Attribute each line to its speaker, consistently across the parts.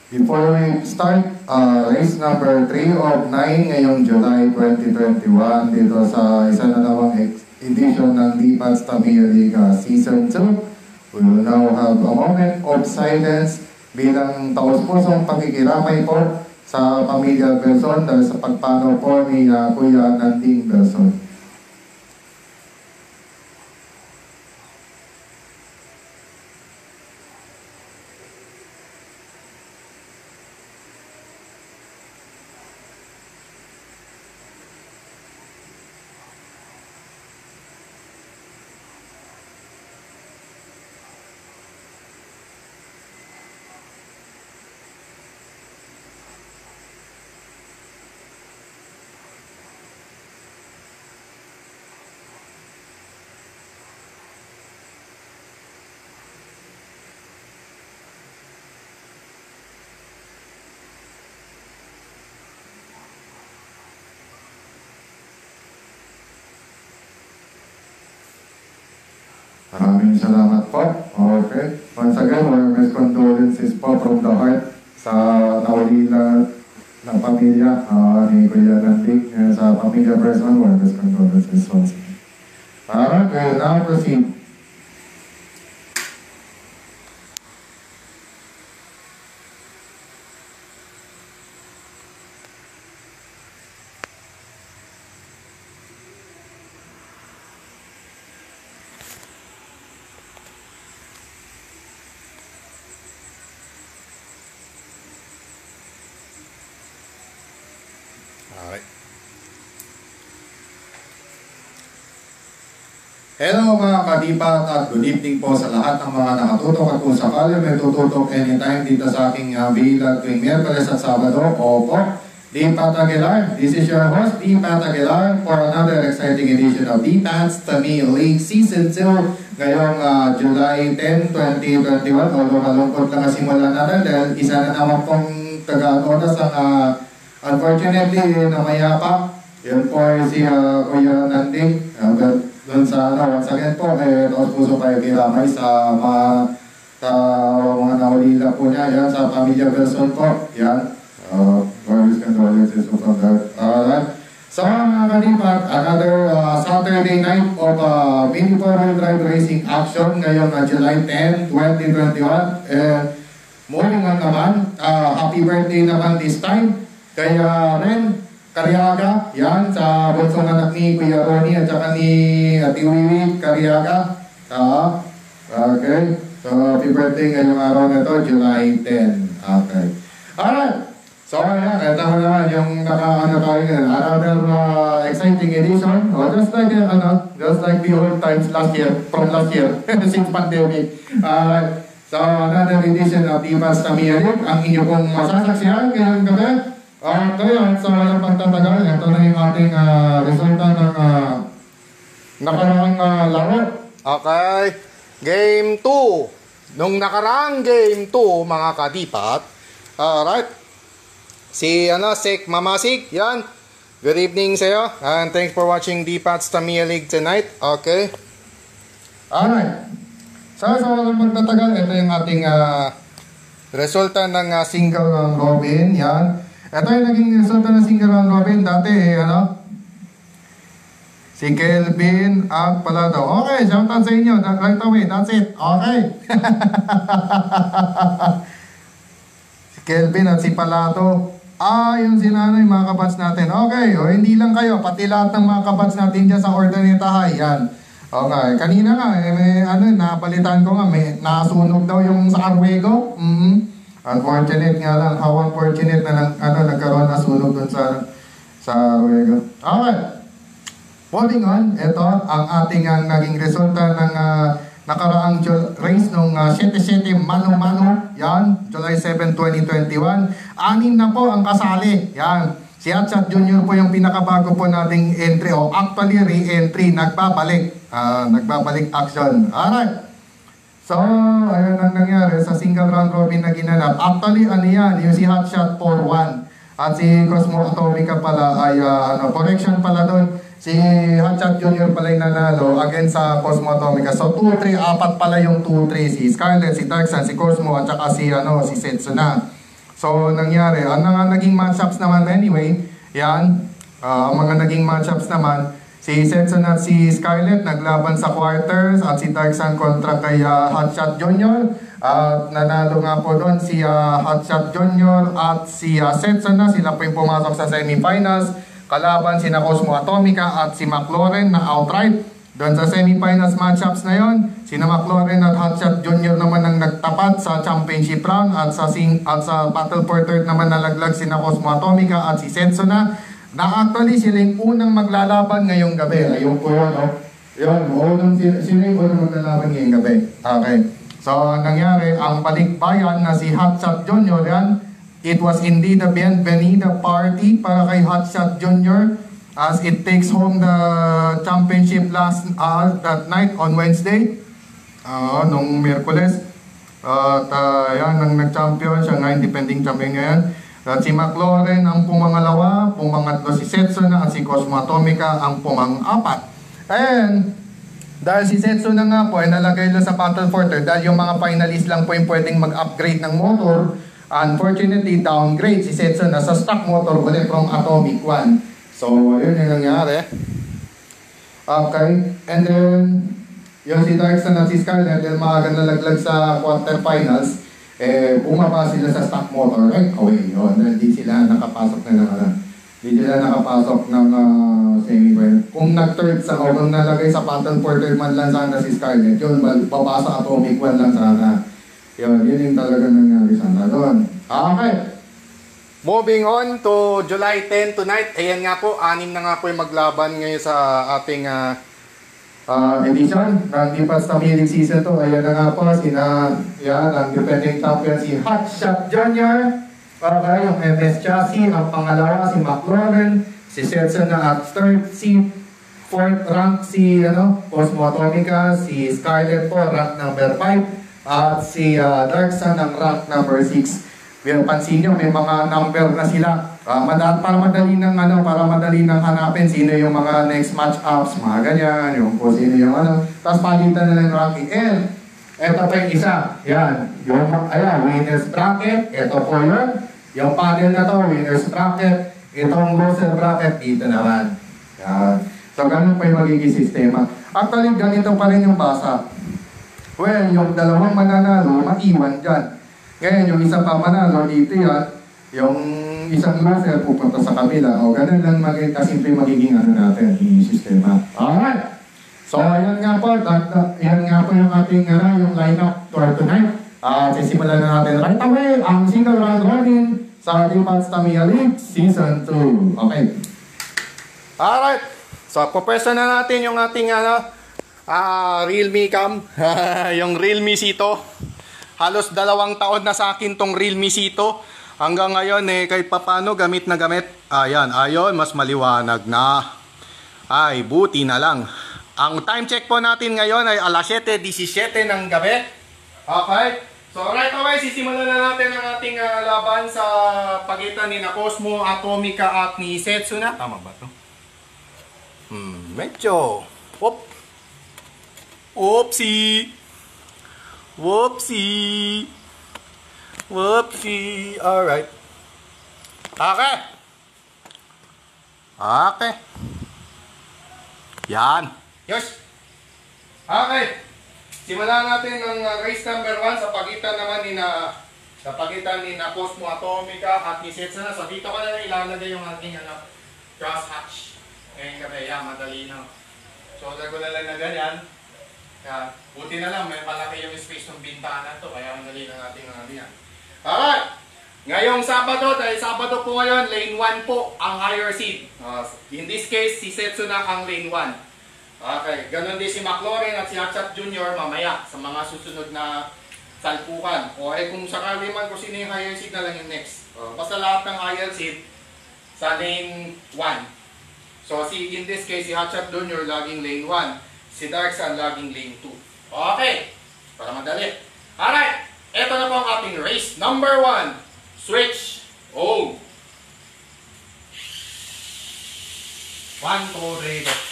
Speaker 1: Before we start, race number 3 of 9 ngayong July 2021 dito sa isa na namang edition ng DPATS Tamil League Season 2. We will now have a moment of silence bilang taos-pusong pakikiramay po sa pamilya Belson dahil sa pagpanaw po ni Kuya Nanding Belson. Maraming salamat po. Okay. Once again, warmest condolences po from the heart sa naulila ng pamilya ni Kuya Nanding. Sa pamilya person, warmest condolences once again. Alright, we'll now proceed. Hello mga kadipat at good evening po sa lahat ng mga nakatutok at kung sakali may tututok anytime dito sa aking bilag tuwing Miyerkules at Sabado. Opo, DPAT Aguilar. This is your host, DPAT Aguilar, for another exciting edition of DPATS Tamil League Season 2 ngayong July 10, 2021. Although malungkot lang simula natin dahil isa na naman pong taga-anonas ang unfortunately namayapa. Yun po si Kuya Nanding. Doon sa once again po, taos puso kayo kiramay sa mga naulila po niya, yan, sa pamilya Belson po, yan. Warmest condolences from that. Alright. So mga kadipat, another Saturday night of mini four-wheel drive racing action ngayong July 10, 2021. Morning naman, happy birthday naman this time. Kaya Ren Cariaga, yan, sa bunsong anak ni Kuya Ronnie at saka ni Ate Wiwi Cariaga. Okay. So, happy birthday ngayong araw na ito, July 10. Okay. Alright. So, ayan, ito naman yung naka-ano tayo ngayon. Another exciting edition. Just like the old times last year, from last year, since pandemic. Alright. So, another edition of DPATS Tamil League. Ang inyo pong masasaksihan ngayong gabi. Kaya sa walang pagtatagal, ito na yung ating resulta ng nakaraang laro.
Speaker 2: Okay. Game 2. Nung nakaraang game 2, mga kadipat. Alright. Si Sek Mamasik, yan. Good evening sa'yo. And thanks for watching DPATS Tamil League tonight. Okay.
Speaker 1: Alright. Sa walang pagtatagal, ito yung ating resulta ng single round robin. Yan. Ito yung naging resulta ng single round robin. Dati, si Kelvin at Palato. Okay, shoutout sa inyo. Right away, that's it. Okay. Si Kelvin at si Palato. Yung sinano yung mga kabats natin. Okay, o hindi lang kayo. Pati lahat ng mga kabats natin dyan sa Ordaneta High. Yan. Okay, kanina nga, may napalitan ko nga, may nasunog daw yung sa Arwego. Unfortunate nga lang, how unfortunate na lang, nagkaroon na sunog dun sa Arwego. Okay. Moving on, ito ang ating naging resulta ng nakaraang race nung 7-7 Mano-Mano. Yan, July 7, 2021. 6 na po ang kasali. Yan. Si Atchat Jr. po yung pinakabago po nating entry. O actually, re-entry. Nagbabalik. Nagbabalik action. Alright. So, ayun ang nangyari sa single round robin na ginanap. Actually, yan? Yung si Hotshot 4-1. At si Cosmo Atomica pala ay, correction pala doon. Si Hotshot Jr. pala yung nanalo against sa Cosmo Atomica. So, 2-3, apat pala yung 2-3. Si Scarlett, si Darksan, si Cosmo, at saka si Setsuna.
Speaker 2: So, nangyari, ang naging matchups naman anyway, yan, ang mga naging matchups naman, si Setson at si Scarlett naglaban sa quarters at si Darksan kontra kay Hotshot Junior. At nanalo nga po doon si Hotshot Junior at si Setson na, sila po yung pumasok sa semifinals. Kalaban si Cosmo Atomica at si McLaurin na outright. Doon sa semifinals matchups na yon, si McLaurin at Hotshot Junior naman ang nagtapat sa championship round at sa battle for third naman nalaglag si Cosmo Atomica at si Setson na actually sila yung unang maglalaban ngayong gabi. Ayun po yun, oh. Yun, sila yung unang maglalaban ngayong gabi. Okay. So, nangyari, ang balikbayan na si Hotshot Junior yan, it was indeed a Bienvenida party para kay Hotshot Junior as it takes home the championship that night on Wednesday, nung Miyerkules. At yan, nang nag-champion siya nga, independent champion ngayon. At si McLaurin ang pumangalawa, pumangatlo si Setson at si Cosmo Atomica ang pumang-apat. And dahil si Setson na nga po ay nalagay lang sa Battle for Third, dahil yung mga finalist lang po yung pwedeng mag-upgrade ng motor, unfortunately downgrade si Setson na sa stock motor ulit from Atomic 1. So yun yung nangyari. Okay, and then yung si Darksan at si Scarlett, dahil maaga nalaglag sa quarterfinals, bumaba sila sa stock motor right away. Hindi sila nakapasok na semi-final. Kung nag-third sa kung nalagay sa Battle for Third man lang sana si Scarlett, yun, baba sa Atomic 1 lang sana. Yun yung talaga nangyari sana doon. Okay. Moving on to July 10 tonight. Ayan nga po, 6 na nga po yung maglaban ngayon sa ating edition ng Deepest Tamilic Season 2. Ayan na nga po, ang defending champion si Hotshot Junior. Okay, yung MS Chassis, ang pangalawa si McLaurin, si Setson na at third, si fourth rank si Cosmo Atomica, si Scarlett po rank number 5, at si Darksan ang rank number 6. Pero pansin nyo, may mga number na sila. Para madali nang hanapin sino yung mga next match-ups, mga ganyan, yung kung sino yung tapos palitan na ng ranking. And, eto pa yung isa. Yan. Winners bracket. Eto po yun. Yung panel na to, winners bracket. Itong loser bracket, dito naman. Yan. So, ganun pa yung magiging sistema. Actually, ganito pa rin yung basa. Well, yung dalawang mananalo, maiwan dyan. Ngayon, yung isa pa manalo, dito yan. Yung isang loser pupunta sa kabila. O, ganun lang kasimple magiging natin, yung sistema. Alright! So, yan nga po yung ating yung lineup for tonight. Sisimulan na natin right away ang single round robin sa Deepest Tamiya League Season 2. Okay. Alright. So, pupwesto na natin yung ating Realme Cam. Yung Realme Sito. Halos 2 taon na sa akin tong Realme Sito. Hanggang ngayon kahit papano gamit na gamit. Ayon, mas maliwanag na. Ay, buti na lang. Ang time check po natin ngayon ay alas 7:17 ng gabi. Okay? So right away, sisimulan na natin ang ating laban sa pagitan ni Cosmo Atomica at ni Setson na. Tama ba to? Medyo. Whoopsie. Alright. Okay. Yan. Yes. Okay. Simulan natin ng race number 1 sa pagitan naman ni Cosmo Atomica at ni Setson. So dito ko na ilalagay yung ating cross hatch. Ngayon gabi, madali na. So lagyan ko na lang na ganyan. Buti na lang, may palaki yung space ng bintana to, kaya madali na natin yan. Alright! Ngayong Sabado, dahil Sabado po ngayon, lane 1 po ang higher seed. In this case, si Setson na ang lane 1. Okay, ganun din si McLaurin at si Hotshot Junior mamaya sa mga susunod na salpukan. O kung sakali man kung sino yung higher seed na lang yung next. Basta lahat ng higher seed sa lane 1. So in this case, si Hotshot Junior laging lane 1. Si Darksan laging lane 2. Okay, para madali. Alright, eto na po ang ating race. Number 1, switch. 1, 2, 3, go.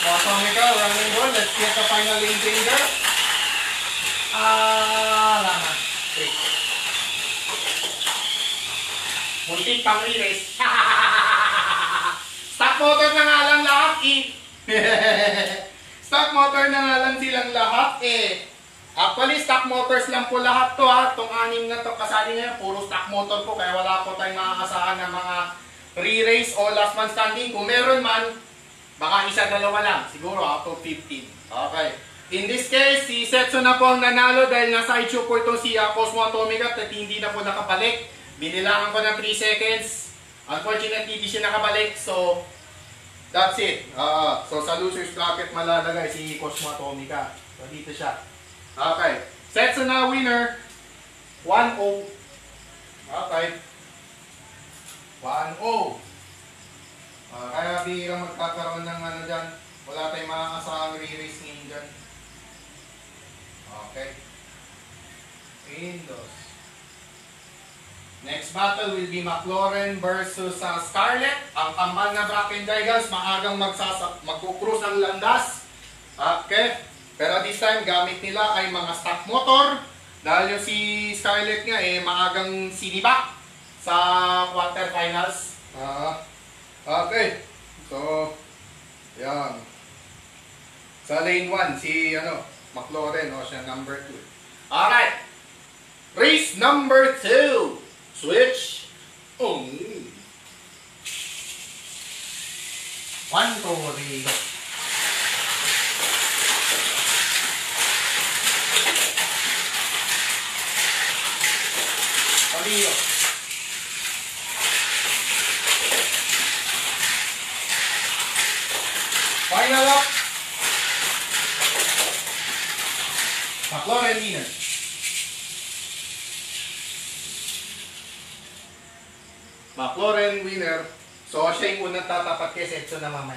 Speaker 2: Atomica, running goal. Let's get the final lane changer. Laman. Wait. Muntik pang re-race. Stock motor na nga lang lahat Stock motor na nga lang silang lahat Actually, stock motors lang po lahat to ha. Itong 6 na to kasali ngayon, puro stock motor po. Kaya wala po tayong makakasahan ng mga re-race o last man standing. Kung meron man, baka isa-dalawa lang. Siguro out of 15. Okay. In this case, si Setsu na po ang nanalo dahil nasa issue po ito si Cosmo Atomica at hindi na po nakabalik. Binilangan ko ng 3 seconds. Unfortunately, hindi siya nakabalik. So, that's it. So, sa loser's bracket malalagay si Cosmo Atomica. So, dito siya. Okay. Setsu na winner. 1-0. Okay. 1-0. Kaya bihirang magkakaroon ng ano dyan. Wala tayong makakasahang re-race ngayon dyan. Okay. Windows. Next battle will be McLaren versus Scarlett. Ang kambal na Bracken Tigers maagang magkukross ang landas. Okay. Pero this time gamit nila ay mga stock motor. Dahil yung si Scarlett nga maagang sinibak sa quarterfinals. Okay. So, yan. Sa lane 1, si McLaren, siya number 2. Alright. Race number 2. Switch. 1, 2, 3. Palio. Final up. McLaren winner. McLaren winner. So, siya yung unang tatapat kay Setsu na mamaya.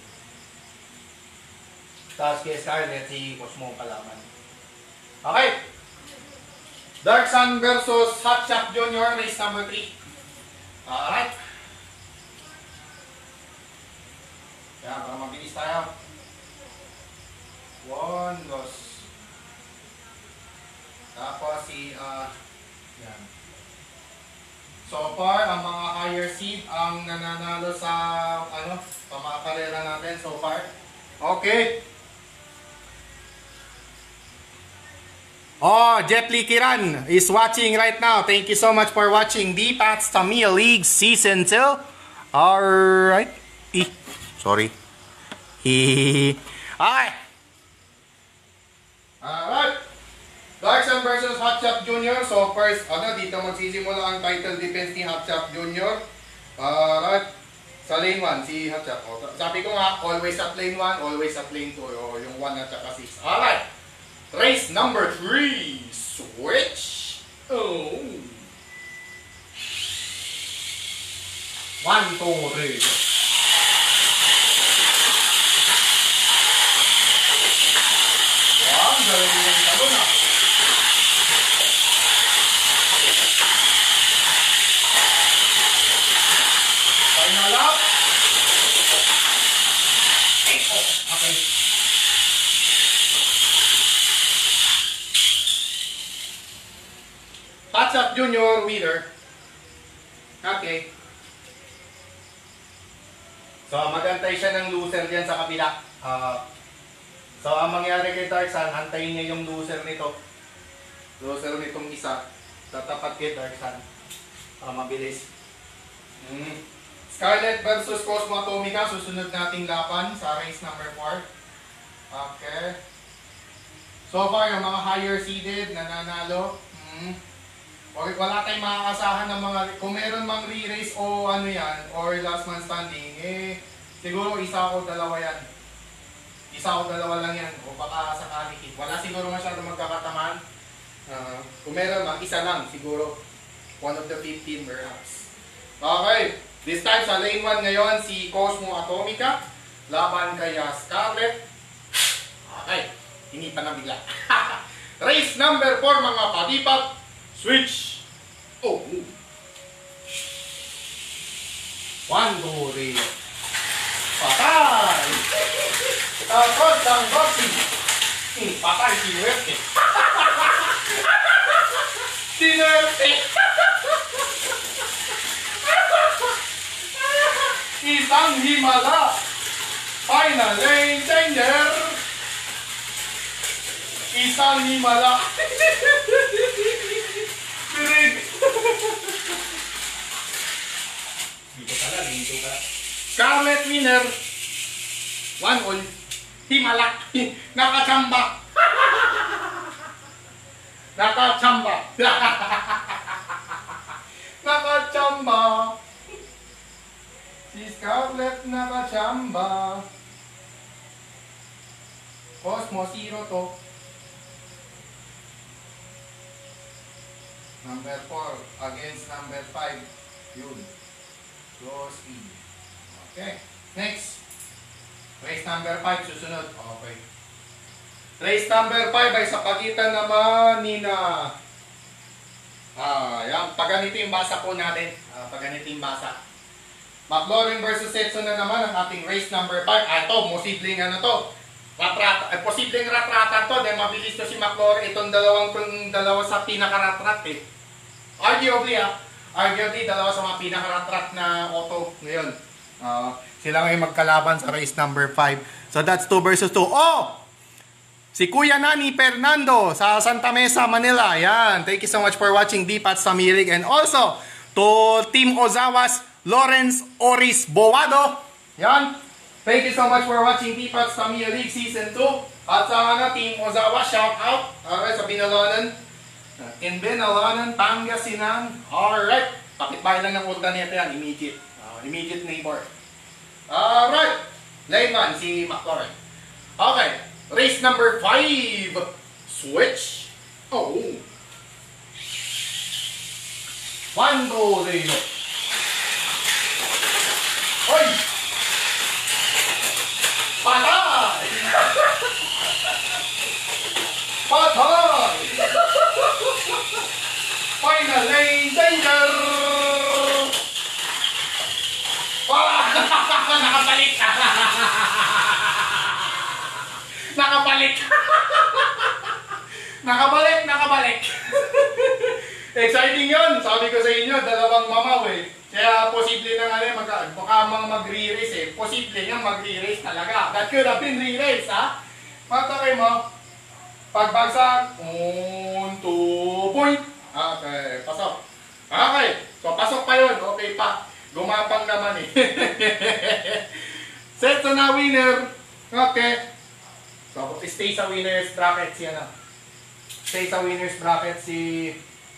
Speaker 2: Tapos kay Scarlett, si Cosmo kalaman. Okay. Dark Sun versus Hot Shot Junior, race number 3. Alright. Kaya para mabilis tayo. 1, 2. Tapos yan. So far, ang mga higher seed ang nananalo sa pamakarera natin so far. Okay. Jet Li Kiran is watching right now. Thank you so much for watching the Pats Tamiya League Season 2. Alright. Sorry. Okay. Alright. Darkson versus Hot Shot Junior. So first, dito magsisimula ang title defense ni Hot Shot Junior. Alright. Sa lane 1, si Hot Shot. Sabi ko nga, always at lane 1, always at lane 2. O yung 1 at saka 6. Alright. Race number 3. Switch. 1, 2, 3. Wow, galing yung talon Final up. Okay. Hot Shot Junior winner. Okay. So, magantay siya ng loser dyan sa kabila. So, ang mangyari kay Darksan, antayin niya yung loser nito. Loser nitong isa. Tatapat kay Darksan. Mabilis. Scarlett versus Cosmo Atomica. Susunod nating laban sa race number 4. Okay. So far, yung mga higher seeded nananalo. Wala tayong makakasahan ng mga, kung meron mang re-race o or last man standing, siguro isa o dalawa yan. Isa o dalawa lang yan, o baka sakali hit. Wala siguro masyado magkakataman. Kung meron mang, isa lang siguro. One of the 15 perhaps. Okay, this time sa lane 1 ngayon, si Cosmo Atomica. Laban kay Scarlett. Okay, hindi pa nabigla. Race number 4 mga kadipat. Switch. 1, 2, 3. Patay! Ay, sinuwerte. Sinuwerte. Isang himala. Final lane changer. Isang himala. Pirig. Dito pala, dito pala. Scarlet winner. One all. Himala. Nakachamba. Nakachamba. Nakachamba. Si Scarlet nakachamba. Cosmo zero to. Number 4 against number 5. Yun. Close in. Okay. Next. Race number 5 susunod. Okay. Race number 5 ay sa pagitan naman ni na yan. Paganito yung basa po natin. Paganito yung basa. McLaren versus Setson na naman ang ating race number 5. Ito, posibleng ano to. Posibleng ratratan to. Dahil mabilis to si McLaren. Itong dalawa sa pinaka-ratrat eh. Arguably, dalawa sa mga pinaka-ratrat na auto ngayon. Sila ngayon magkalaban sa race number 5. So that's 2 versus 2. Oh! Si Kuya Nani Fernando sa Santa Mesa, Manila. Yan. Thank you so much for watching D-Pat Samilig. And also, to Team Ozawas, Lawrence Oris Boado. Yan. Thank you so much for watching D-Pat Samilig Season 2. At sa Team Ozawas, shout out. Alright, sa Binalonan. In Binalonan, Pangasinan. Alright. Kapitbahay lang ng Urdaneta yan. Immediate. Immediate neighbor. Alright. Lane 1, si McLaren. Okay. Race number 5. Switch. Oh. One go, Lino. Oy! Patay! Patay! Final lane danger! Nakabalik! Nakabalik! Nakabalik! Exciting yun! Sabi ko sa inyo, dalawang mamaw eh. Kaya posible na nga baka mga magre-race eh. Posible nga magre-race talaga. That could have been re-race ha. Matakay mo. Pagbagsak. 1, 2, point. Okay, pasok. Okay, so pasok pa yun. Okay pa. Gumapang naman eh. Set na winner. Okay. So, stay sa winners bracket si ano. Stay sa winners bracket si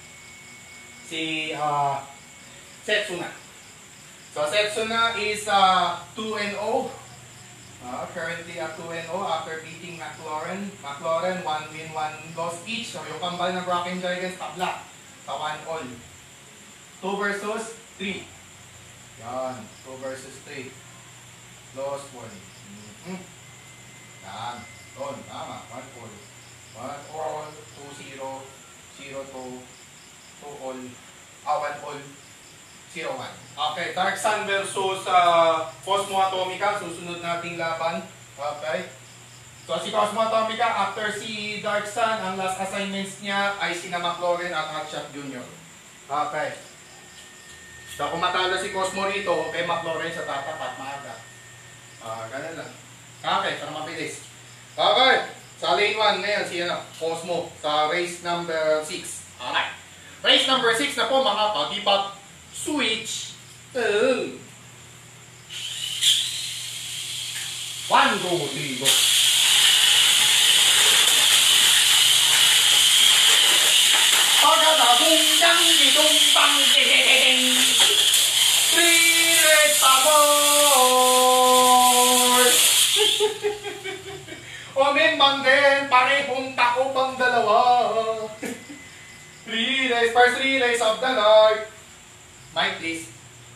Speaker 2: Setsuna. So Setsuna is 2-0. Currently at 2-0 after beating McLaren. McLaren 1 win 1 loss each. So yung kambal ng Rockin' Giants tabla sa 1-all. 2 versus 3. Yan, 2 versus 3. Loss 1. Yan. Doon, tama. 1-all. 1-all, 2-0, 0-2, 2-all, 1-all, 0-1. Okay, Dark Sun versus Cosmo Atomica. Susunod nating laban. Okay. So si Cosmo Atomica, after si Dark Sun, ang last assignments niya ay sina McLaren at Hotshot Jr. Okay. So kung matalo si Cosmo rito, kay McLaren sa tatapat, maaga. Ganun lang. Okay, para mabilis. Okay, sa lane 1 ngayon si Cosmo sa race number 6. Alright. Race number 6 na po mga pag-ipat. Switch. 1 go, 3 go. Pagkatagundang itong pang-titing. 3 race pabor. O membang din, parehong tako pang dalawa. First relays of the night. Mike, please.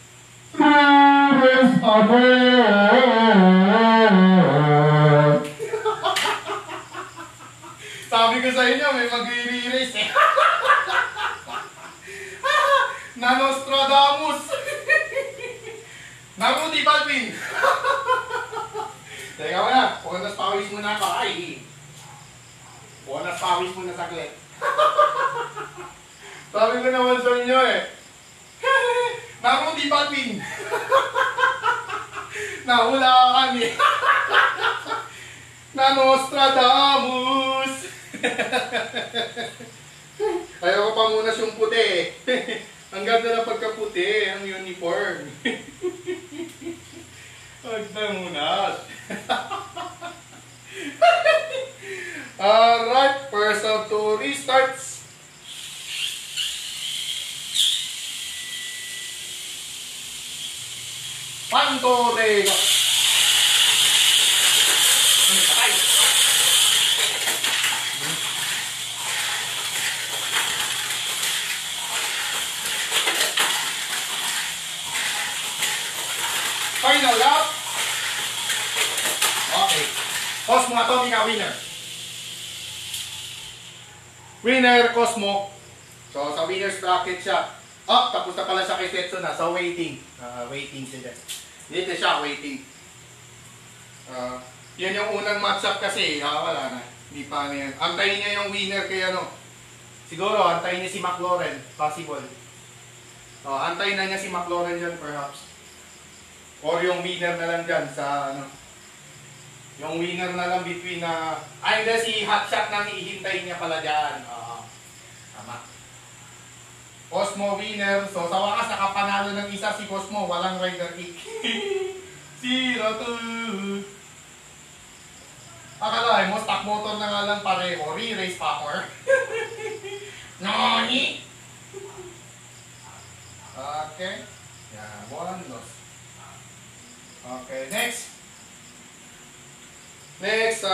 Speaker 2: Race sabi ko sa inyo, may mag-re-race eh. Nanostradamus. Nabuti Balvin. Teka mo na, pagkatas pawis muna ako. Ay. pawis mo na saglit. Sabi ko naman sa inyo eh. Naku, di batin. Nahulaan eh. Na Nostradamus. Ayaw ko pamunas yung puti. Ang ganda na pagkaputi, ang uniform. Pagdamunas. Alright, first of two restarts. Pantore. Patay. Final lap. Okay. Cosmo Atomica winner. Winner Cosmo. So sa winner's bracket siya. Oh, tapos na pala siya kay Setsuna. So waiting. Waiting sila. Dito siya waiting. Yan yung unang matchup kasi. Wala na. Hindi pa na yan. Antayin niya yung winner kay ano. Siguro antayin niya si McLaurin. Possible. Antayin na niya si McLaurin dyan perhaps. Or yung winner na lang dyan sa ano. Yung winner na lang between ay hindi, si Hotshot nang ihintayin niya pala dyan. Tama. Cosmo winner. So sa wakas nakapanalo ng isa si Cosmo. Walang rider kick. 0-2. Akalain mo, stock motor na nga lang pareho. Re-race popper. Noni? Okay. Yan. One loss. Okay, next. Next,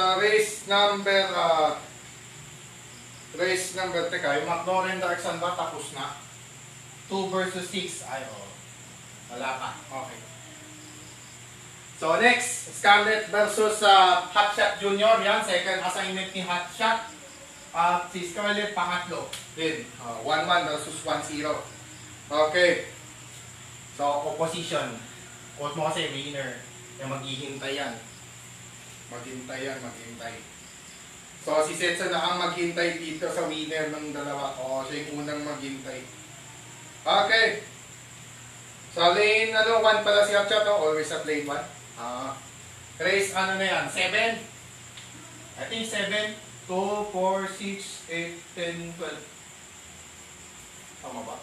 Speaker 2: race number, teka, yung McLaurin Darksun ba tapos na? 2 versus 6, ay wala pa, okay. So next, Scarlett versus Hotshot Junior, yan, second assignment ni Hotshot. Si Scarlett pangatlo, din, 1-1 versus 1-0. Okay. So, opposition. Quote mo kasi, winner. Yung maghihintay yan. Maghintay yan, maghintay. So, si Setsa na ang maghintay dito sa winner ng dalawa. Siya yung unang maghintay. Okay. Sa lane, 1 pala si Hotshot, always at lane 1. Race, na yan? 7? I think 7, 2, 4, 6, 8, 10, 12. Tama ba?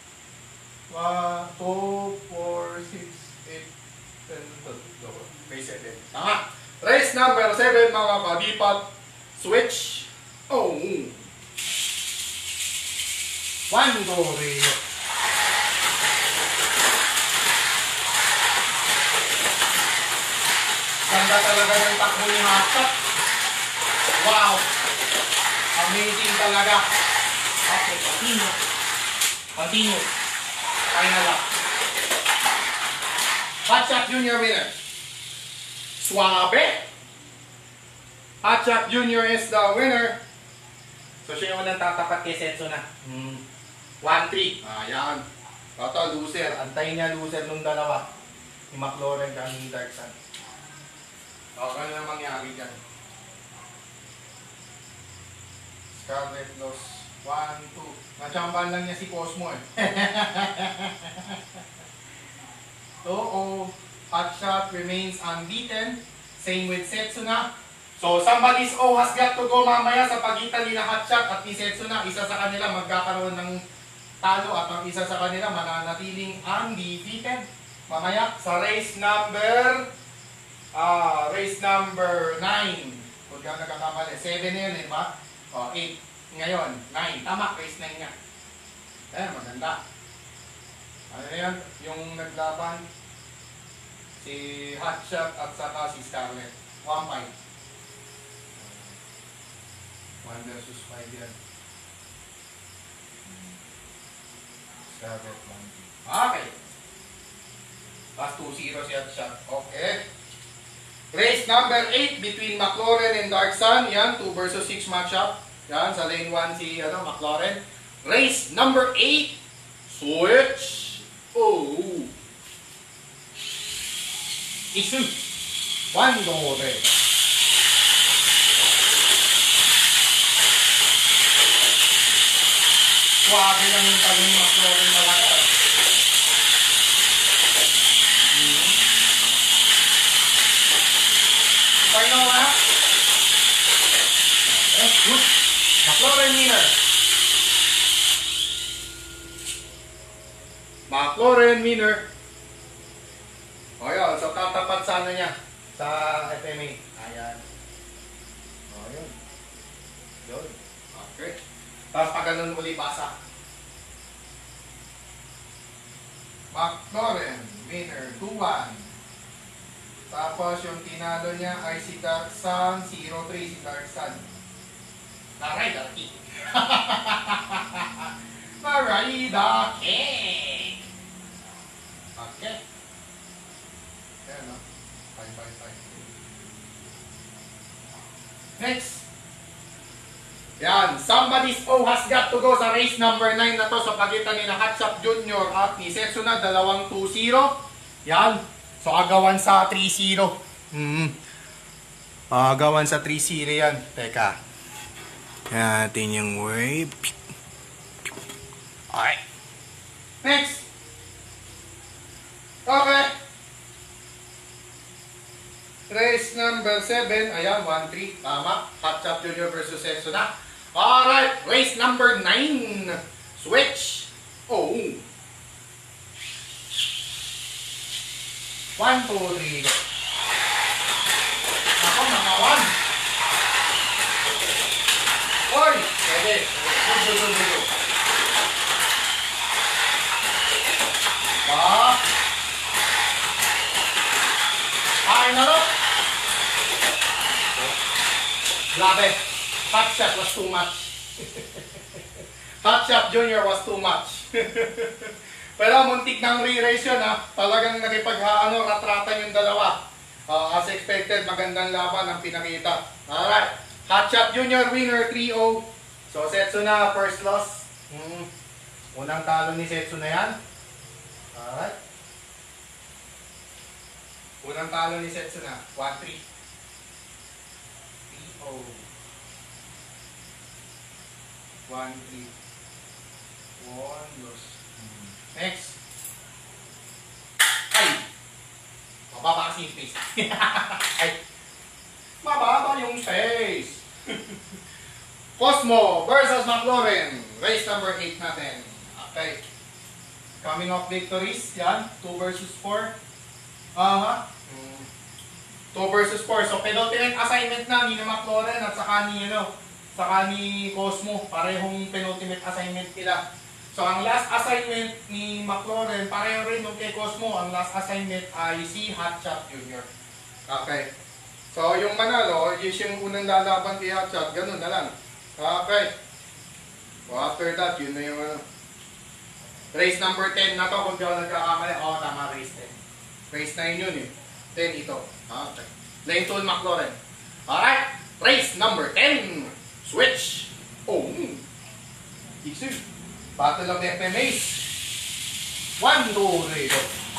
Speaker 2: 2, 4, 6, 8, 10, 12. Race 7. Tama. Race number 7, mga kadipat. Switch. Oh. 1 go Rio. Ganda talaga ng takbo ni Hotshot. Wow. Amazing talaga. Okay, continue. Continue. Final lap. Hotshot Junior winner. Suabe. Hotshot Junior is the winner. So siya yung unang tatapat kay Setsuna. 1-3. Ayan. Ito, loser. Antayin niya loser nung dalawa. Ni McLaurin at ni Darksun. Ano na mangyari dyan? Scarlett loss. 1-2. Nachamban lang niya si Cosmo eh. Hotshot remains unbeaten. Same with Setsuna. So somebody's has got to go mamaya sa pagitan ni Hotshot at ni Setsuna. Isa sa kanila magkakaroon ng talo at ang isa sa kanila mananatiling undefeated. Mamaya sa race number 9. Huwag kang nagkakamali. 7 na yun, ba? 8. Ngayon, 9. Tama, race 9 nga. Maganda. Ano yan? Yung naglaban, si Hotshot at saka si Scarlett. 1-5. 1 versus 5 yan. Scarlett 1. Okay. Last 2-0 si Hotshot. Okay. Race number 8 between McLaurin and Darksun. Yan, 2 versus 6 matchup. Yan, sa lane 1 si McLaurin. Race number 8. Switch. Isu. 1 go red. Suwabe lang yung talong ni McLaurin malaki. Final lap. That's good. McLaurin winner. McLaurin winner. O yun, so tatapat sana niya sa FMA. Ayan. O yun. Yun. Okay. Tapos pag ganun uli basa. McLaurin winner 2-1. Tapos yung tinalo niya ay si Darksan 0-3 si Darksan. Naray the king. Naray the king. Okay. Ayan o. 5-5-5. Next. Yan. Somebody's O has got to go sa race number 9 na to sa pagitan ni Hotshot Jr. at ni Setsuna. 2-2-0. Yan. So, agawan sa 3-0. Agawan sa 3-0 yan. Teka. Yan natin yung wave. Okay. Next. Okay. Race number 7. Ayan, 1-3. Tama. Hotshot Jr. versus Setsuna. Alright. Race number 9. Switch. Oh. 1, 2, 3, go. Ako, nakawan. Oy! Pwede. Go. Pa. Ay, nalo. Grabe. Hotshot was too much. Hotshot Jr. was too much. Pero muntik ng re-race yun ha. Talagang ratratan yung dalawa. As expected, magandang laban ang pinakita. Alright. Hotshot Jr. winner 3-0. So Setsuna first loss. Unang talo ni Setsuna yan. Alright. Unang talo ni Setsuna. 1-3. 3-0. 1-3. 1 loss. Next. Ay! Mababa kasi yung space. Ay! Mababa yung space. Cosmo versus McLaurin. Race number 8 natin. Okay. Coming off victories. Yan. 2 versus 4. 2 versus 4. So, penultimate assignment na ni McLaurin at saka ni Cosmo. Parehong penultimate assignment nila. So, ang last assignment ni McLaurin, pareho rin nung kay Cosmo, ang last assignment ay si Hotshot Jr. Okay. So, yung manalo, yung unang lalaban kay Hotshot, ganun na lang. Okay. So, after that, yun na yung race number 10 na to, kung di ako nagkakamali. Oo, tama, race 10. Race 9 yun eh. 10 ito. Okay. Lane 2 McLaurin. Alright. Race number 10. Switch. Oh. Easy. Battle of FMAs. 1, 2, 3, go.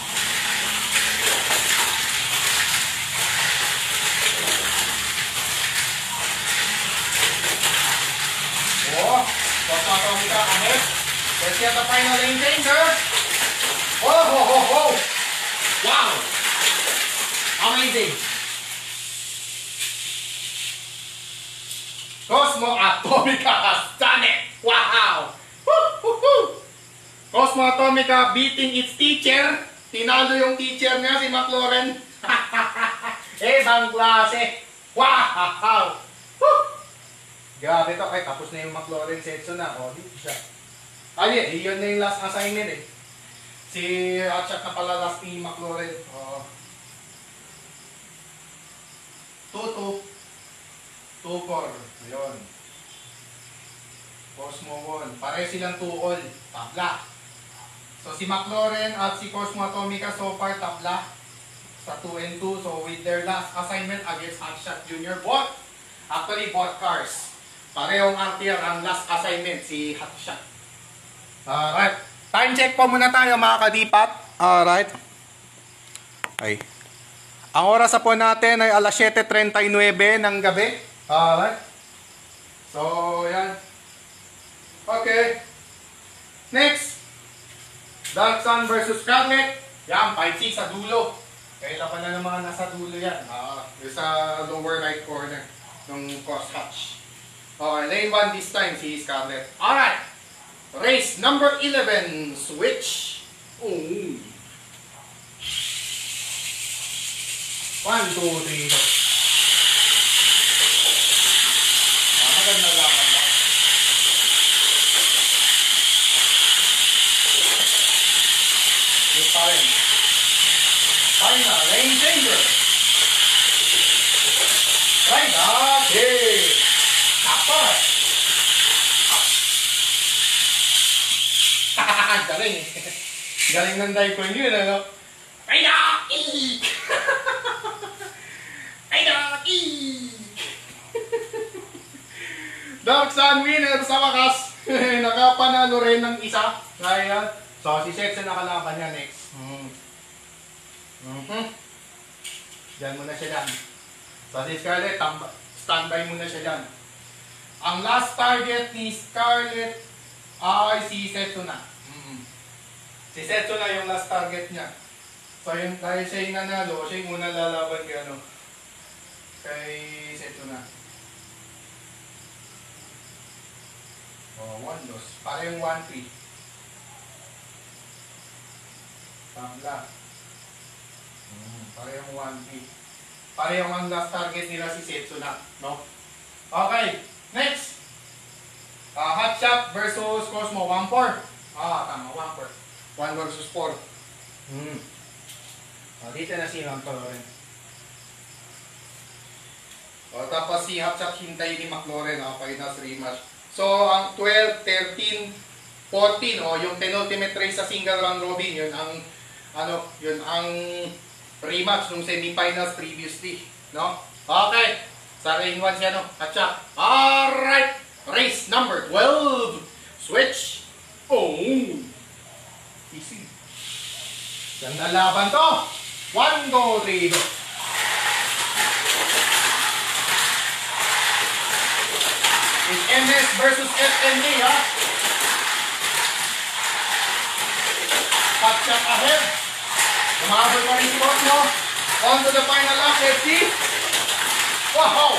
Speaker 2: Oh, pagpapawin ka kami. Let's get the final lane changer. Oh. Wow. Amazing. Cosmo Atomica has done it. Wow. Cosmo Atomica beating its teacher. Tinalo yung teacher niya, si McLaurin. Ibang klase. Wow! Grabe to. Ay, tapos na yung McLaurin Setsuna. O, dito siya. Ay, yun na yung last assignment eh. Si Hotshot na pala last ni McLaurin. 2-2. 2-4. Ayun. Cosmo won. Pare silang 2-all. Tabla. So si McLaurin at si Cosmo Atomica so far tabla sa 2-2. So with their last assignment against Hotshot Jr. Actually bought cars. Parehong RTR ang last assignment si Hotshot. Alright. Time check pa muna tayo mga kadipat. Alright. Ay. Ang oras po natin ay alas 7:39 ng gabi. Alright. So yan. Okay. Next, Dark Sun versus Scarlet. Yan, 5-6 sa dulo. Kaya pa na ng mga nasa dulo yan. Yung sa lower right corner ng crosshatch. Okay, lane 1 this time, si Scarlet. Alright, race number 11, switch. Oh. 1, 2, 3, go. Maganda laban ba? Yung pa rin. Final, lane changer. Right, okay. Tapos. Galing. Galing ng dive ko yun, ano? Right, okay. Right, okay. Dark Sun winner sa wakas. Nakapanalo rin ng isa. Kaya, so si Seth sa nakalaban niya next. Diyan muna siya dyan. So si Scarlet, standby muna siya dyan. Ang last target ni Scarlet ay si Setsuna. Si Setsuna yung last target niya. So yun, dahil siya yung nanalo, siya yung muna lalaban kay ano, kay Setsuna. Oh, 1 loss. Para yung 1-3. Tabla. Para yung 1-3. Para yung ang last target nila si Setsuna. No? Okay. Next. Hotshot versus Cosmo. 1-4. Tama. 1-4. 1 versus 4. Dito na si McLaurin. Tapos si Hotshot hintay ni McLaurin. Okay na 3 match. So, ang 12, 13, 14, yung penultimate race sa single round robin, yun ang rematch nung semifinals previously, no? Okay. Sa lane 1 siya, no? Hotshot. Alright. Race number 12. Switch. Oh. Easy. Ganda laban to. 1, 2, 3, go. It's MS versus FND, ha? Hotshot ahead. Umabot pa rin si Cosmo. On to the final lap. Let's see. Wow!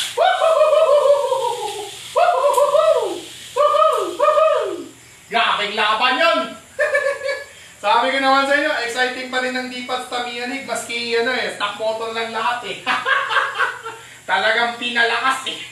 Speaker 2: Grabing laban yun! Sabi ko naman sa inyo, exciting pa rin ang Dipat Tamiya League. Maski stock motor lang lahat eh. Talagang pinalakas eh.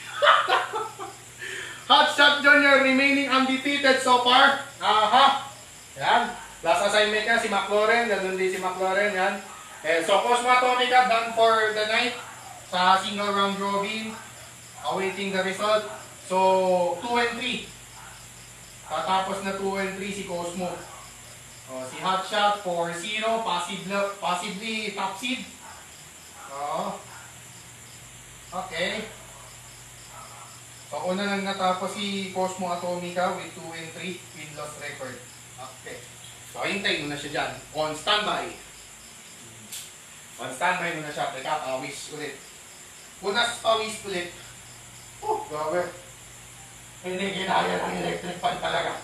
Speaker 2: Hotshot Junior remaining undefeated so far. Yan. Last assignment niya si McLaurin. Ganun din si McLaurin. Yan. So Cosmo Atomica done for the night sa single round robin. Awaiting the result. So 2-3. Tatapos na 2-3 si Cosmo. Si Hotshot 4-0. Possibly top seed. Okay. So, una lang natapos si Cosmo Atomica with 2-3 win-loss record. Okay. So, hintayin mo na siya dyan. On standby. On standby mo na siya. Teka, pawis ulit. Unas pawis ulit. Grabe. Hindi ginaya ng electric fan talaga.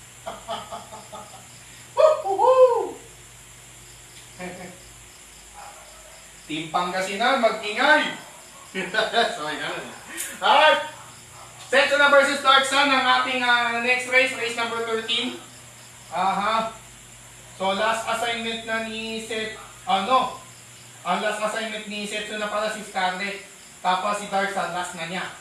Speaker 2: Team Pangasinan, mag-ingay. So, yan. Alright. Setsuna versus Dark Sun ang ating next race, race number 13. So last assignment na ni ang last assignment ni Setsuna pala si Scarlet. Tapos si Dark Sun last na niya.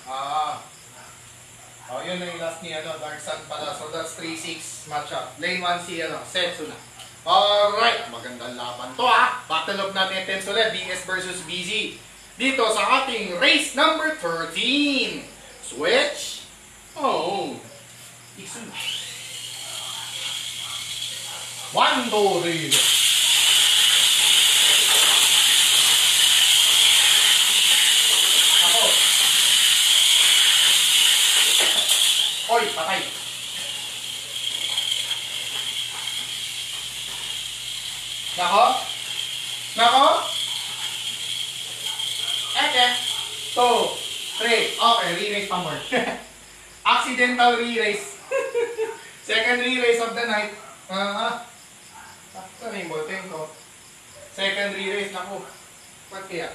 Speaker 2: Yun na yung last ni Dark Sun pala. So that's 3-6 matchup. Lane 1 si Setsuna. Alright, magandang laban to Battle of Nanetens ulit, BS versus BZ. Dito sa ating race number 13. Switch. Oh. Iksun. 1, 2, 3. Ako. Oy, patay. Nako. Nako. Okay. 2, 3. Okay, re-race pa more. Accidental re-race. Secondary race of the night. Saan yung ballpen ko? Secondary race na po. Ba't kaya?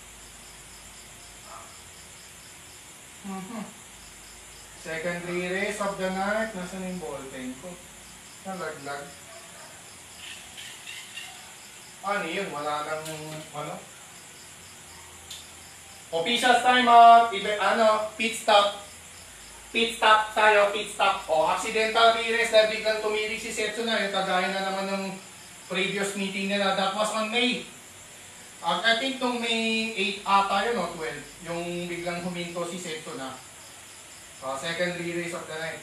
Speaker 2: Secondary race of the night. Nasaan yung ballpen ko? Nalaglag. Ano yun? Wala lang ano? Officials time out. Pit stop. Pit stop tayo, pit stop. Accidental re-race dahil biglang tumiri si Setsuna. Yung kagaya na naman ng previous meeting nila. That was on May. I think nung May 8 ata yun o 12. Yung biglang huminto si Setsuna. Second re-race of the night.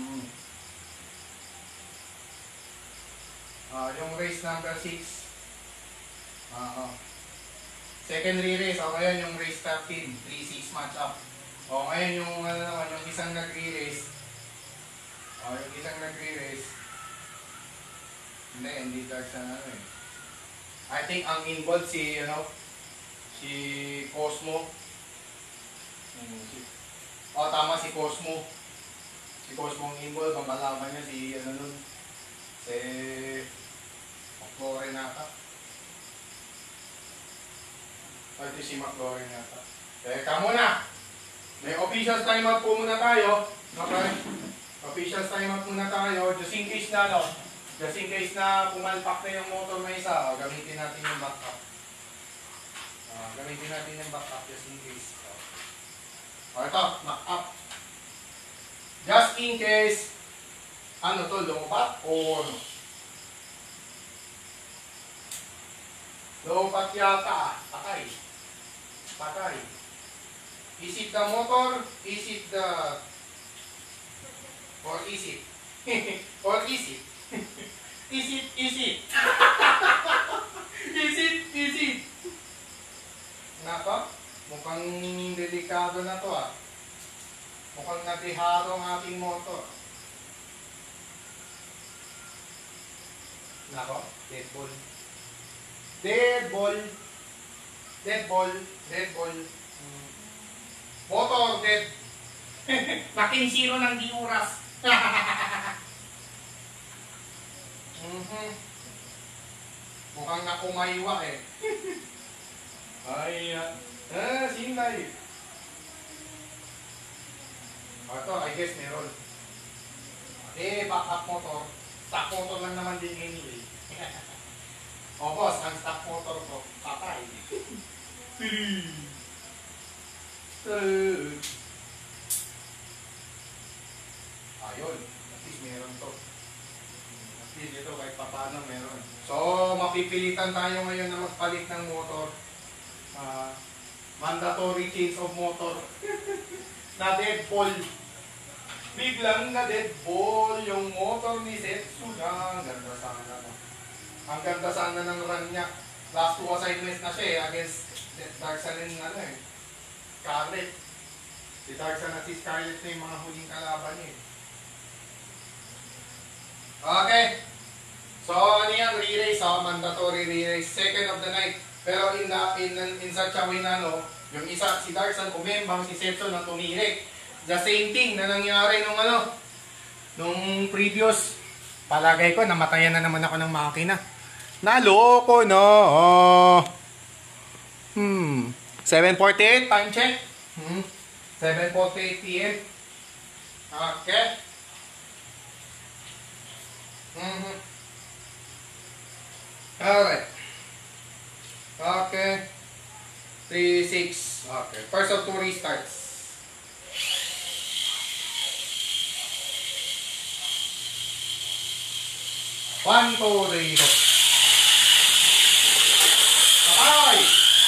Speaker 2: Yung race number 6. Second re-race. Ngayon yung race 13. 3-6 match up. Ngayon yung naman, yung isang nag-re-race. Yung isang nag-re-race. Hindi dark sa I think ang involved si Cosmo. Tama, si Cosmo. Si Cosmo ang involved. Ang malaman niya si McLaurin nata. Ito si McLaurin nata. Teka muna! May officials timeout po muna tayo. Okay? Officials timeout muna tayo. Just in case na just in case na pumalpak na yung motor na isa, gamitin natin yung backup. Gamitin natin yung backup just in case. Ito, backup. Just in case, lumapat o ano? Lumapat yata. Patay. Is it the motor? Is it the... Or is it? Or is it? Is it? Is it? Nako, mukhang delikado na to Mukhang natiharo ang ating motor. Nako, dead ball. Motor dead. Nakin zero ng di oras. Mukhang nakumaywa Sinlay. Ito, I guess meron. Backup motor. Stock motor lang naman din anyway. Boss, ang stock motor ko, patay. Ayun, at least meron to. At least ito kahit paano meron. So, mapipilitan tayo ngayon na magpalit ng motor. Mandatory change of motor. Na dead ball. Biglang na dead ball yung motor ni Setsuna. Ang ganda sana. Ang ganda sana ng run niya. Last 2 assignments na siya against Darksan and Scarlett. Si Darksan at si Scarlett na yung mga huling kalaban niya. Okay. So, ano yan? Re-race mandatory re-race. Second of the night. Pero in such a way na yung isa, si Darksan umembang, si Setsun na tumirik. The same thing na nangyari nung previous. Palagay ko, namatayan na naman ako ng makina. Naloko no. 7:48 time check. 7:48 PM. Okay. Alright. Okay. 3-6. Okay. First of 2 restarts. One, two, three, go. Ay!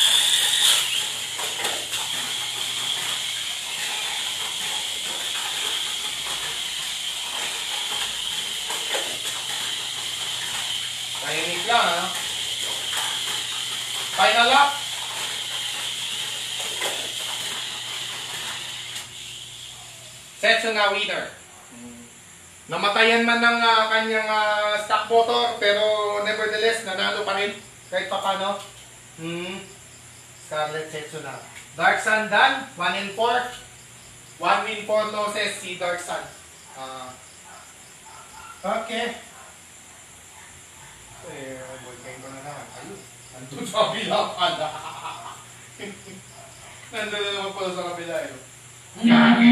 Speaker 2: Tahimik lang, Final lap. Setsuna winner. Namatayan man ng kanyang stock motor, pero nevertheless, nanalo pa rin kahit pa paano. Scarlett Setsuna. Darksan Dan, 1-4. 1 win, 4 losses si Darksan. Okay. Boyfriend ko na naman. Ayun. Nandun sa kabila pala. Nandun na naman pala sa kabila eh. Nyani?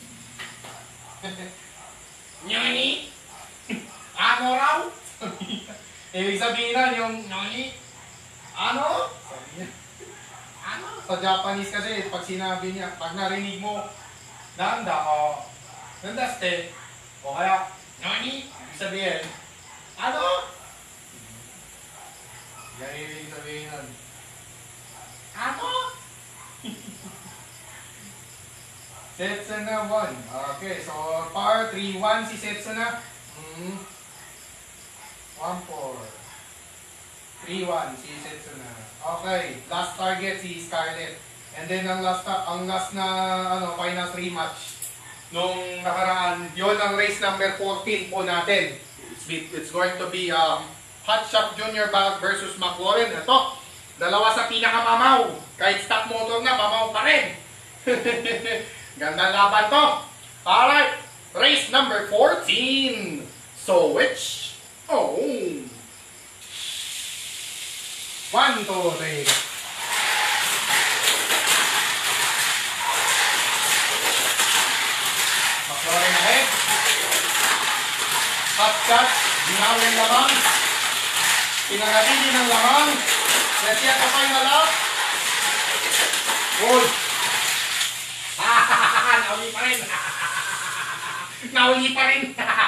Speaker 2: Nyani? Ano raw? Ibig sabihin na yung nyani? Ano? Sabi niya. Ano? Sa Japanese kasi, pag sinabi niya, pag narinig mo, nanda o, nandaste, o kaya, nyani? Ibig sabihin, ano? Yan ibig sabihin nun. Ano? Setsuna 1. Okay, so par 3-1 si Setsuna. 1-4. 3-1 si Setsuna. Okay, last target si Scarlett. And then ang last na finals rematch nung nakaraan, yon ang race number 14 po natin. It's going to be Hot Shot Junior versus McLaren. Ito, dalawa sa pinakamamaw. Kahit stock motor na, mamaw pa rin. Gandang laban to. Alright, race number 14. So which? Oh. 1, 2, 3. McLaren ahead. Hot Shot, ginawin lamang. Pinangatili ng lamang. Let's get the final lap. Goal. Nauli pa rin. Nauli pa rin.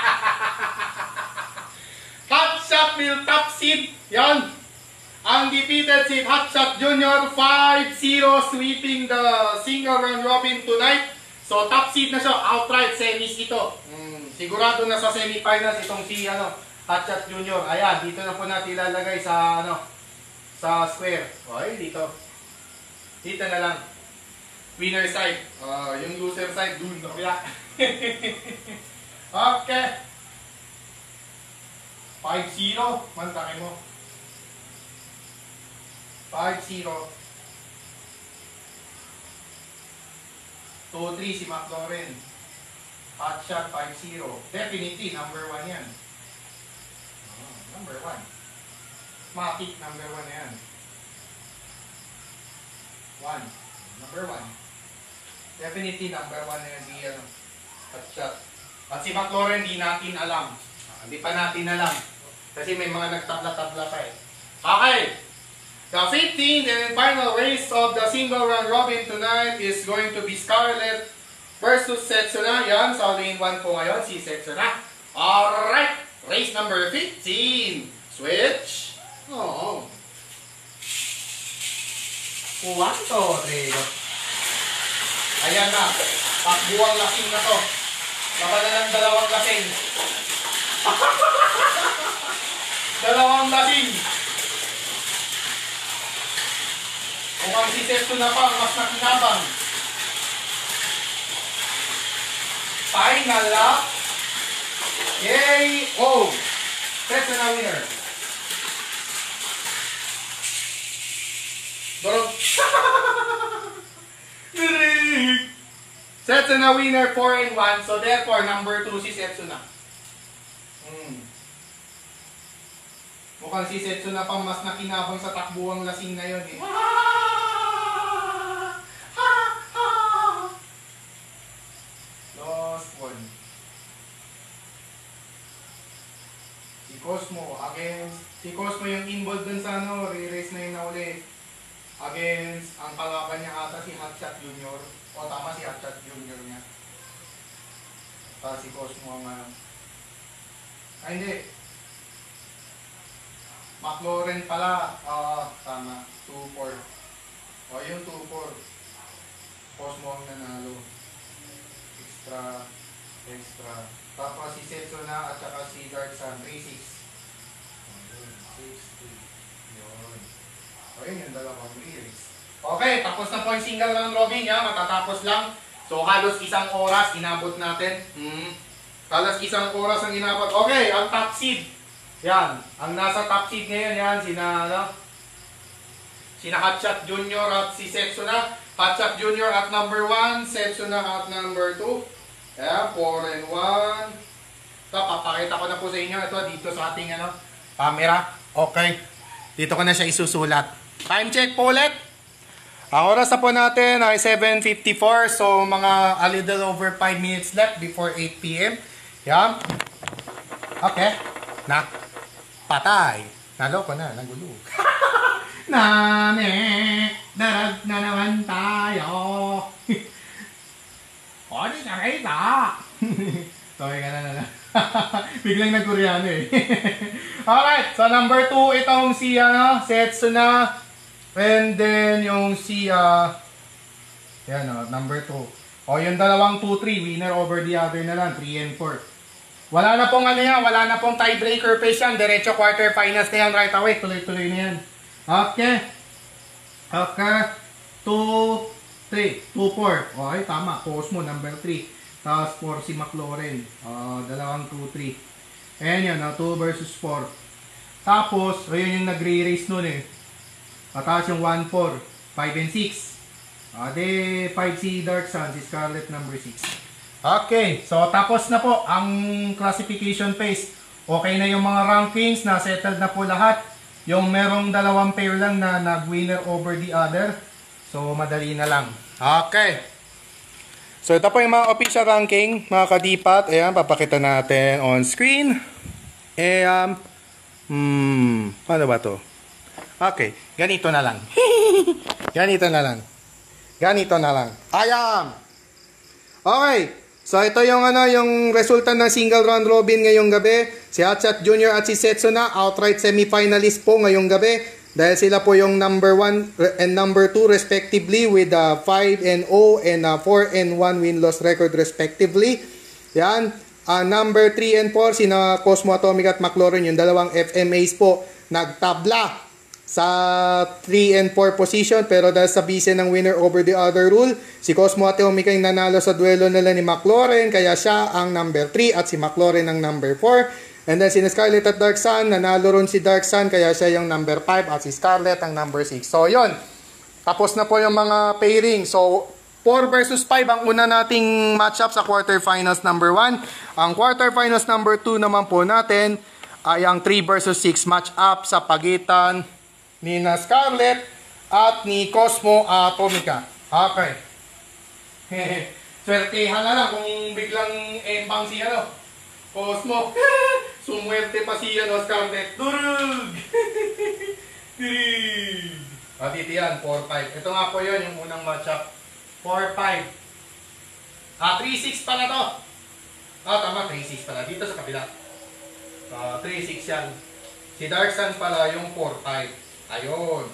Speaker 2: Hot Shot will top seed. Yan. Ang defeated si Hot Shot Junior 5-0 sweeping the single round robin tonight. So top seed na siya. Outright semis ito. Sigurado na sa semifinals itong si Hot Shot Junior. Ayan, dito na po natin ilalagay sa sa square. Okay, dito. Dito na lang. Winner side. Yung loser side dun. Okay. 5-0. Mantake mo. 5-0. 2-3 si McLaren. Hot Shot 5-0. Definitely, number 1 yan. Number 1. Matic, number 1 na yan. 1. Number 1. Definitely, number 1 na yan si Hot Shot. At si McLaren, di natin alam. Hindi pa natin alam. Kasi may mga nagtabla-tabla pa eh. Okay. The 15th and final race of the single round robin tonight is going to be Scarlett versus Setsuna. Yan, sa lane 1 po ngayon, si Setsuna. Alright, race number 15. Switch. Oh. 1, 2, 3. Ayan na. Takbuang lasing na to. Laban na ng dalawang lasing. Dalawang lasing. Mukhang si Setsuna pa ang mas nakinabang. Final lap. Yay! Oh! Setsuna winner. Dorog. Setsuna winner 4-1. So therefore, number 2 si Setsuna. Mukhang si Setsuna pa mas nakinabang sa takbuang lasing na yun eh. Lost 1. Si Cosmo against... Si Cosmo yung involved dun sa re-race na yung nauli. Against, ang kalaban niya ata si Hot Shot Junior. O tama, si Hot Shot Junior niya. Para si Cosmo ang hindi. McLaren pala. Tama. 2-4. O yung 2-4. Cosmo ang nanalo. Extra. Tapos si Setsuna at saka si Darksan. 3-6. 6-3. Yun. O yun yung dalawang race. Okay, tapos na po yung single round robin niya. Matatapos lang. So halos isang oras inabot natin. Halos isang oras ang inabot. Okay, ang top seed. Yan. Ang nasa top seed ngayon yan. Sina Hot Shot Junior at si Setsuna. Hot Shot Junior at number 1. Setsuna at number 2. Kaya 4-1. Ito, papakita ko na po sa inyo. Ito, dito sa ating camera. Okay. Dito ko na siya isusulat. Time check po ulit. Ang oras na po natin ay 7:54. So, mga a little over 5 minutes left before 8 p.m. Yan. Okay. Na. Patay. Naloko na. Nagulog. Darag na naman tayo. O, di na kita. Sorry ka na. Biglang nag-Koreano eh. Alright, so number 2, itong si Setsuna. And then yung si yan number 2. O yung dalawang 2-3, winner over the other na lang, 3 and 4. Wala na pong wala na pong tiebreaker pace yan. Diretso quarterfinals na yan right away. Tuloy-tuloy na yan. Okay. Okay. 2-3. 2-4. Okay, tama. Cosmo, number 3. Tapos 4 si McLaurin. Dalawang 2-3. Ayan yan, 2 versus 4. Tapos, ayun yung nagre-race nun eh. Tapos yung 1-4. 5 and 6. De 5 si Dark Sun, si Scarlet number 6. Okay, so tapos na po ang classification phase. Okay na yung mga rankings, na-settled na po lahat. Yung merong dalawang pair lang na nag-winner over the other. So, madali na lang. Okay. So, ito po yung mga official ranking, mga kadipat. Ayan, papakita natin on screen. Paano ba to? Okay, ganito na lang. Ganito na lang. Ganito na lang. Ayan! Okay, so ito yung yung resulta ng single round robin ngayong gabi. Si Hatchat Jr. at si Setsuna, outright semifinalist po ngayong gabi. Dahil sila po yung number 1 and number 2 respectively with 5-0 and 4-1 win-loss record respectively. Yan. Number 3 and 4, sina Cosmo Atomic at McLaurin, yung dalawang FMAs po, nagtabla sa 3 and 4 position. Pero dahil sa bise ng winner over the other rule, si Cosmo Atomic ay nanalo sa duelo nila ni McLaurin, kaya siya ang number 3 at si McLaurin ang number 4. And then si Scarlet at Dark Sun, nanalo ron si Dark Sun, kaya siya yung number 5 at si Scarlet ang number 6. So, yon. Tapos na po yung mga pairing. So, 4 versus 5 ang una nating matchup sa quarterfinals number 1. Ang quarterfinals number 2 naman po natin ay ang 3 versus 6 matchup sa pagitan ni na Scarlet at ni Cosmo Atomica. Okay. Swertehan na lang kung biglang embang si Cosmo. Sumuwerte pa si Scarlet. Durug! Dito yan, 4-5. Ito nga po yun, yung unang matchup. 4-5. 3-6 pala to. Tama, 3-6 pala. Dito sa kabila. 3-6 yan. Si Dark Sun pala yung 4-5. Ayun.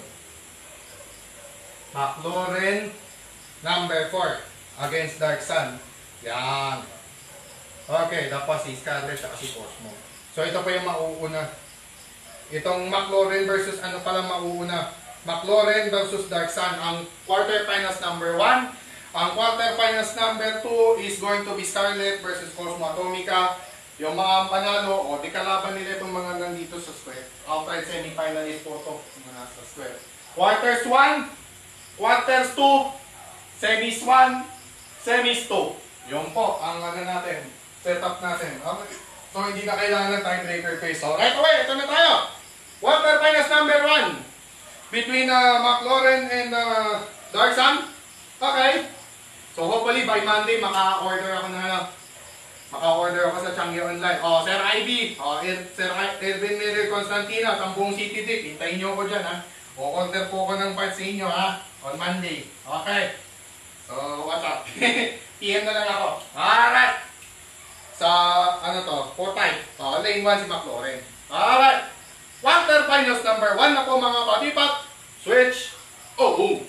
Speaker 2: McLaurin, number 4. Against Dark Sun. Yan. Okay, tapos si Scarlet at si Cosmo. So ito pa yung mauuna. Itong McLaurin versus pala mauuna. McLaurin versus Dark Sun. Ang quarterfinals number 1. Ang quarterfinals number 2 is going to be Scarlet versus Cosmo Atomica. Yung mga panalo, di kalaban nila itong mga nandito sa square. Outright semifinalist po ito. Mga nasa square. Quarters 1, quarters 2, semis 1, semis 2. Yung po ang natin. Setup natin. Okay. So, hindi na kailangan ng tiebreaker phase. So, right away, ito na tayo. Quarterfinals number 1 between McLaurin and Dark Sun. Okay. So, hopefully by Monday, maka-order ako maka-order ako sa Changi Online. Sir Ivy, Sir Erwin Miller Constantina, Tambong City Dick. Hintayin nyo ako dyan, ha. O-order po ako ng parts sa inyo, ha. On Monday. Okay. So, what's up? PM na lang ako. Alright. Sa, 4-5. Lane 1 si McLaurin. Alright. Quarterfinals number 1 na po mga kadipat. Switch. Boom.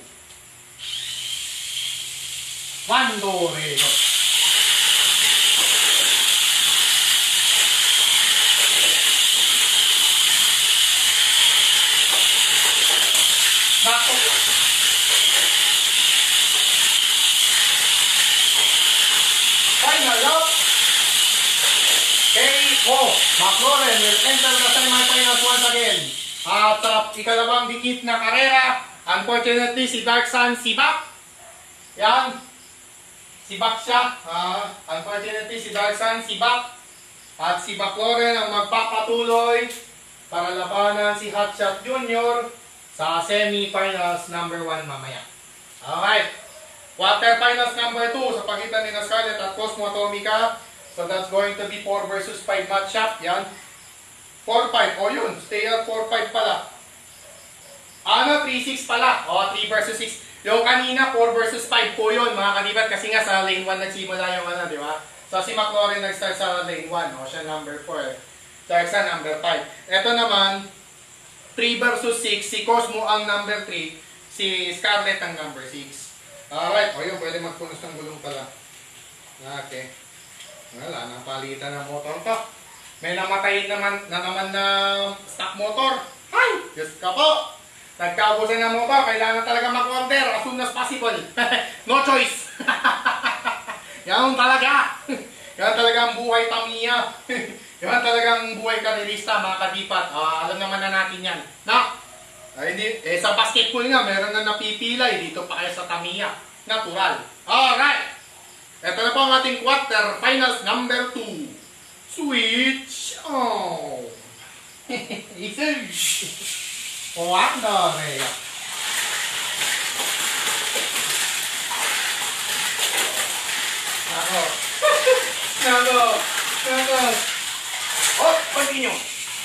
Speaker 2: 1, 2, 3, go. Final lap. McLaurin will enter the semifinals once again. At sa ikalawang dikit na karera, unfortunately si Dark Sun sibak. Yan. Sibak siya. Unfortunately si Dark Sun sibak. At si McLaren ang magpapatuloy para labanan si Hotshot Jr. sa semi-finals number 1 mamaya. Alright. Quarterfinals number 2 sa pagitan ni Scarlett at Cosmo Atomica. So that's going to be 4 versus 5 matchup. Yan. 4-5. O yun. Stay at 4-5 pala. 3-6 pala. 3 versus 6. Yung kanina 4 versus 5 po yun mga kadibat. Kasi nga sa lane 1 nagsimula yung di ba? So si McLaren nag-start sa lane 1. Siya number 4. Start sa number 5. Ito naman, 3 versus 6. Si Cosmo ang number 3. Si Scarlett ang number 6. Alright. O yun, pwede magpunos ng gulong pala. Okay. Wala, nang palitan ng motor ko. May namatay naman na stock motor. Ay! Diyos ka po! Nagkaubusan ng motor, kailangan talaga mag-order as soon as possible. No choice! Yan talaga! Yan talaga ang buhay Tamiya. Yan talaga ang buhay karilista, mga kadipat. Alam naman na natin yan. No? Hindi, sa basketball nga, meron na napipilay. Dito pa kayo sa Tamiya. Natural. Alright! Ito na po ang ating quarter finals number 2. Switch on! Wonder eh. Nako. Oh, continue.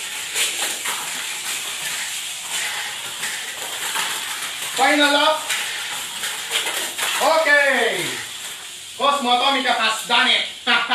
Speaker 2: Final up. Okay. Cosmo Atomica has done it.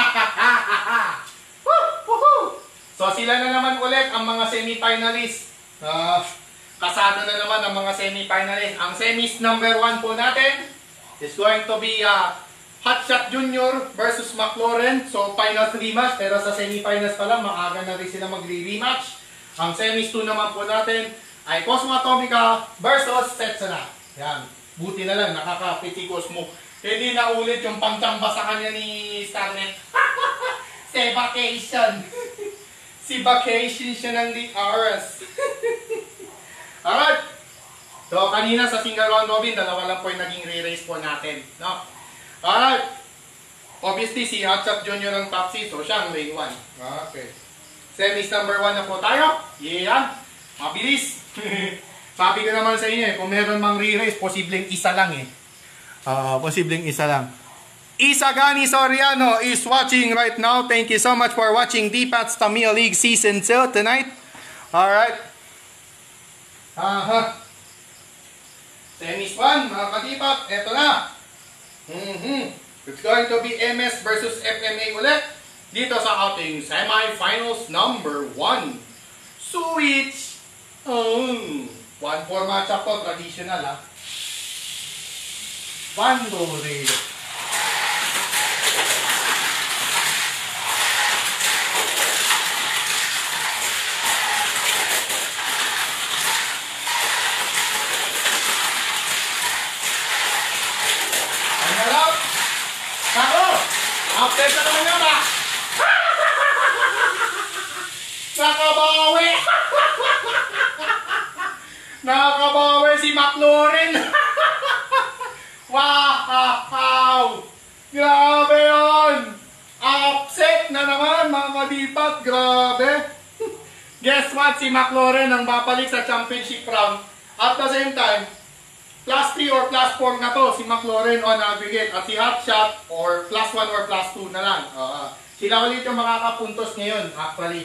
Speaker 2: So sila na naman ulit ang mga semi-finalists. Kasado na naman ang mga semi-finalists. Ang semis number 1 po natin is going to be Hotshot Jr. versus McLaren. So final rematch, pero sa semi-finals pa lang, maaga na rin sila magre-rematch. Ang semis 2 naman po natin ay Cosmo Atomica versus Setsuna. Yan. Buti na lang, nakakapit si Cosmo. Hindi na ulit yung pangtamba sa kanya ni Scarlett. Si vacation. Si vacation siya ng DRS. Alright. So, kanina sa single round robin, dalawa lang po yung naging re-race po natin. No? Alright. Obviously, si Hotshot Jr. ang top seed. So, siya ang lane 1. Okay. Semis number 1 na po tayo. Yeah. Mabilis. Sabi ko naman sa inyo, kung meron mang re-race, posibleng isa lang eh. Posibleng isa lang. Isagani Soriano is watching right now. Thank you so much for watching D-Pats Tamiya League Season 2 tonight. Alright. Semis 1, mga kadipat. Eto na. It's going to be MS versus FMA ulit. Dito sa ating semi-finals number 1. Switch. 1-4 matchup to. Traditional ha. Bandole. Update na naman yun Nakabawi! Nakabawi si McLaren! Wow! Grabe yun! Upset na naman mga kadipat! Grabe! Guess what? Si McLaren ang babalik sa championship round. At the same time, plus 3 or plus 4 na to si McLaren on aggregate. At si Hotshot or plus 1 or plus 2 na lang. Sila ulit yung makakapuntos ngayon actually.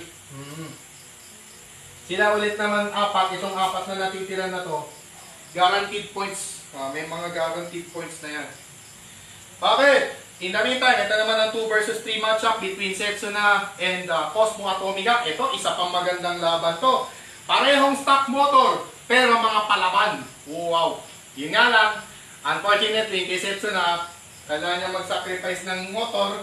Speaker 2: Sila ulit naman apat. Itong apat na natitira na to. Guaranteed points. May mga guaranteed points na yan. Okay. In the meantime, ito naman ang 2 versus 3 matchup between Setsuna and Cosmo Atomica. Ito, isa pang magandang laban to. Parehong stock motor, pero mga palaban. Wow! Yun nga lang, unfortunately, kay Setsuna, kailangan niya mag-sacrifice ng motor,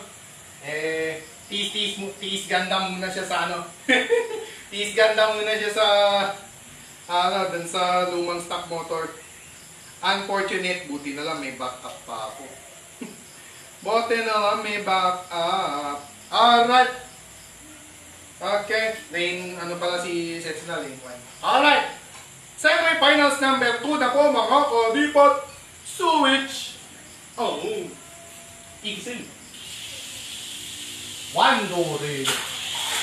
Speaker 2: tiis ganda muna siya sa tiis ganda muna siya sa, dun sa lumang stock motor. Unfortunate, buti na lang may backup pa ako. Buti na lang may backup. Alright. Okay, lane, pala si Setsuna, lane 1. Alright. Semi-finals number 2 na po mga kadipat. Switch. Easy. One door.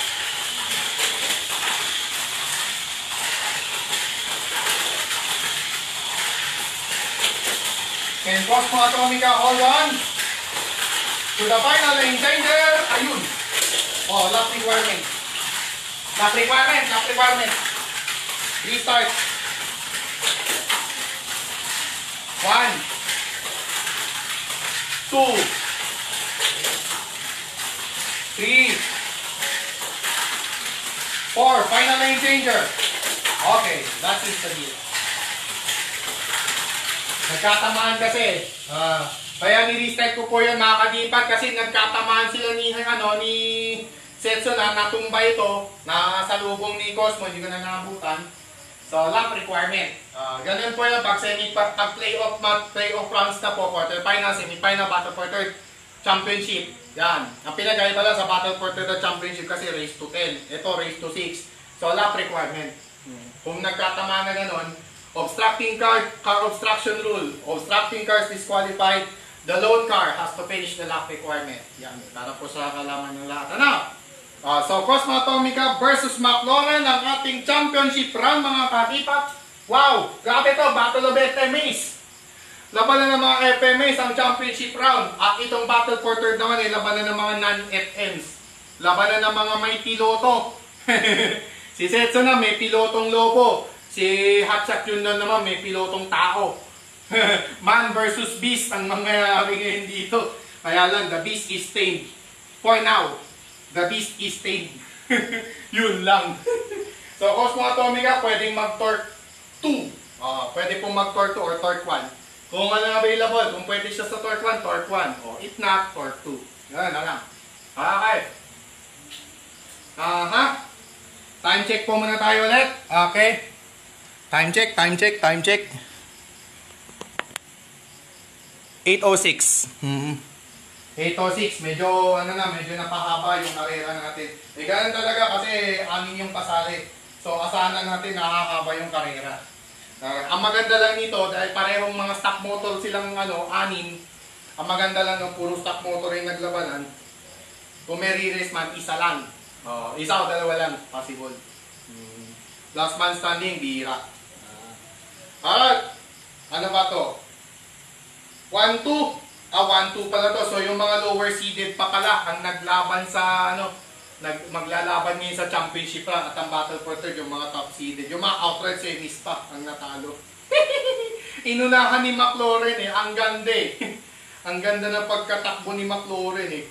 Speaker 2: And Cosmo Atomica, hold on. To the final lane changer. Ayun. Oh, lap requirement. Lap requirement, lap requirement. Restart. 1, 2, 3, 4. Final lane changer. Okay, that is the deal. Nagkatamaan kasi. Kaya ni-restart ko po yun mga kadipat kasi nagkatamaan sila ni Setso na natumba ito. Nakasalubong ni Cosmo, hindi ko na nakabutan. So, lap requirement. Ganun po yun pag playoff rounds na po, quarterfinal, semifinal, battle for third championship. Yan. Ang pinagkaiba lang sa battle for third championship kasi race to 10. Ito race to 6. So, lap requirement. Kung nagkatama na ganun, obstructing car obstruction rule. Obstructing cars disqualified. The lone car has to finish the lap requirement. Yan. Para po sa kalaman ng lahat. Ano? So, Cosmo Atomica versus McLaren ang ating championship round mga katipat. Wow! Grabe to, Battle of FMAs. Labanan ng mga FMAs ang championship round. At itong Battle for Third naman ay labanan ng mga non-FMs. Labanan ng mga may piloto. Si Setso na may pilotong lobo. Si Hatchak Junior naman may pilotong tao. Man versus beast ang mangyayari ngayon dito. Kaya lang, the beast is tamed. For now. The beast is tamed. Yun lang. So, Cosmo Atomica, pwedeng mag-torque 2. Pwede pong mag-torque 2 or torque 1. Kung ano available, kung pwede siya sa torque 1, torque 1. O, if not, torque 2. Yan na lang. Okay. Time check po muna tayo ulit. Okay. Time check, time check, time check. 8:06. 8:06, medyo medyo napahaba yung karera natin. Ganun talaga kasi anin yung pasali. So asahan natin nakakaba yung karera. Ang maganda lang nito dahil parehong mga stock motor silang anin. Ang maganda lang ng puro stock motor yung naglabanan. Kung may re-race man, isa lang. Isa o dalawa lang possible. Last man standing, bihira. Alright. Ano ba to? 1-2. 1-2 pala to. So, yung mga lower seeded pa pala ang naglaban sa, maglalaban ngayon sa championship round at ang battle for third, yung mga top seeded. Yung mga outright semis pa ang natalo. Inunahan ni McLaren eh. Ang ganda eh. Ang ganda ng pagkatakbo ni McLaren eh.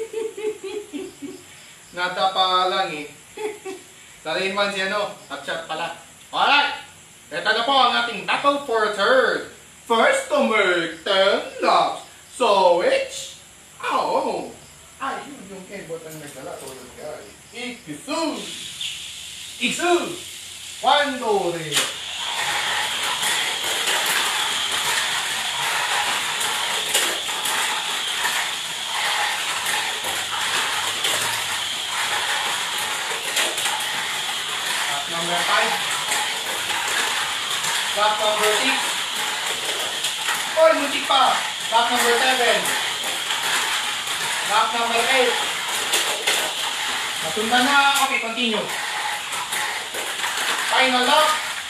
Speaker 2: Nadapa lang eh. Tarayin man siya at chat pala. Alright! Ito na po ang ating battle for third. First to make 10 laps. So, which? Ay, yun yung keyboard ang nagdala. So, yun guys. Ikisu! 1, 2, 3. Lap number 5. Lap number 6. Oy, muntik pa! Lap number 7. Lap number 8. Nasundan na. Okay, continue. Final lap.